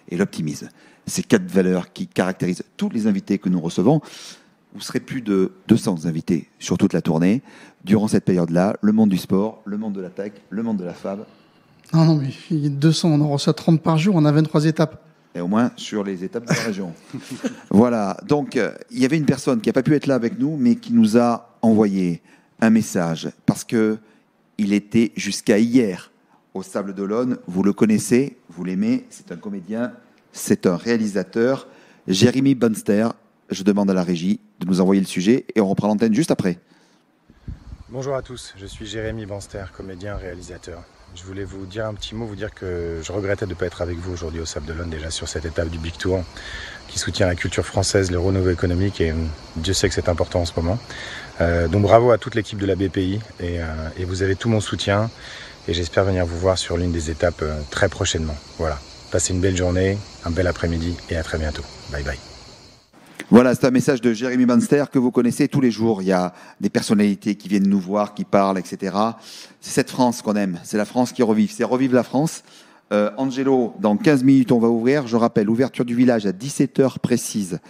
et l'optimisme. Ces quatre valeurs qui caractérisent tous les invités que nous recevons. Vous serez plus de deux cents invités sur toute la tournée. Durant cette période-là, le monde du sport, le monde de la tech, le monde de la fab. Non, non, mais il y a deux cents, on en reçoit trente par jour, on a vingt-trois étapes. Et au moins sur les étapes de la région. Voilà, donc euh, il y avait une personne qui n'a pas pu être là avec nous, mais qui nous a envoyé un message, parce que il était jusqu'à hier au Sable d'Olonne. Vous le connaissez, vous l'aimez, c'est un comédien, c'est un réalisateur, Jérémy Bonster. Je demande à la régie de nous envoyer le sujet et on reprend l'antenne juste après. Bonjour à tous, je suis Jérémy Bonster, comédien, réalisateur. Je voulais vous dire un petit mot, vous dire que je regrettais de ne pas être avec vous aujourd'hui au Sable d'Olonne, déjà sur cette étape du Big Tour qui soutient la culture française, le renouveau économique, et Dieu sait que c'est important en ce moment. Euh, donc bravo à toute l'équipe de la B P I et, euh, et vous avez tout mon soutien et j'espère venir vous voir sur l'une des étapes euh, très prochainement. Voilà, passez une belle journée, un bel après-midi et à très bientôt. Bye bye. Voilà, c'est un message de Jérémy Banster que vous connaissez tous les jours. Il y a des personnalités qui viennent nous voir, qui parlent, et cetera. C'est cette France qu'on aime. C'est la France qui revive. C'est revive la France. Euh, Angelo, dans quinze minutes, on va ouvrir. Je rappelle, ouverture du village à dix-sept heures précise,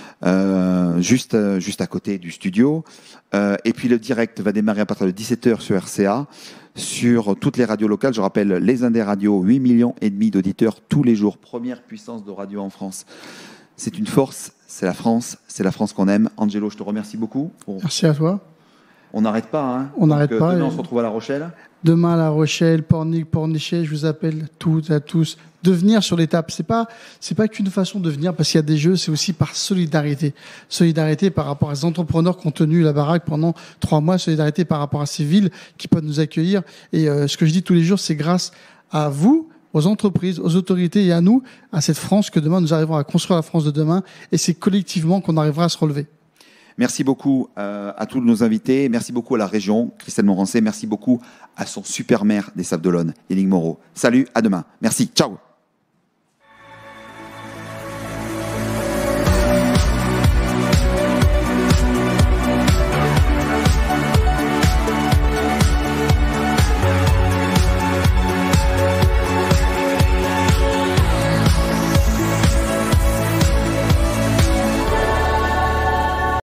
euh, juste, euh, juste à côté du studio. Euh, et puis le direct va démarrer à partir de dix-sept heures sur R C A, sur toutes les radios locales. Je rappelle, les Indes Radio, huit millions et demi d'auditeurs tous les jours. Première puissance de radio en France. C'est une force, c'est la France, c'est la France qu'on aime. Angelo, je te remercie beaucoup. Pour... Merci à toi. On n'arrête pas. Hein. On n'arrête pas. Demain, et... on se retrouve à La Rochelle. Demain à La Rochelle, Pornic, Pornichet, je vous appelle toutes à tous de venir sur l'étape. C'est pas, c'est pas qu'une façon de venir parce qu'il y a des jeux, c'est aussi par solidarité. Solidarité par rapport à ces entrepreneurs qui ont tenu la baraque pendant trois mois. Solidarité par rapport à ces villes qui peuvent nous accueillir. Et euh, ce que je dis tous les jours, c'est grâce à vous, aux entreprises, aux autorités et à nous, à cette France que demain nous arriverons à construire la France de demain. Et c'est collectivement qu'on arrivera à se relever. Merci beaucoup euh, à tous nos invités. Merci beaucoup à la région, Christelle Morancé. Merci beaucoup à son super maire des Sables d'Olonne, Yannick Moreau. Salut, à demain. Merci, ciao.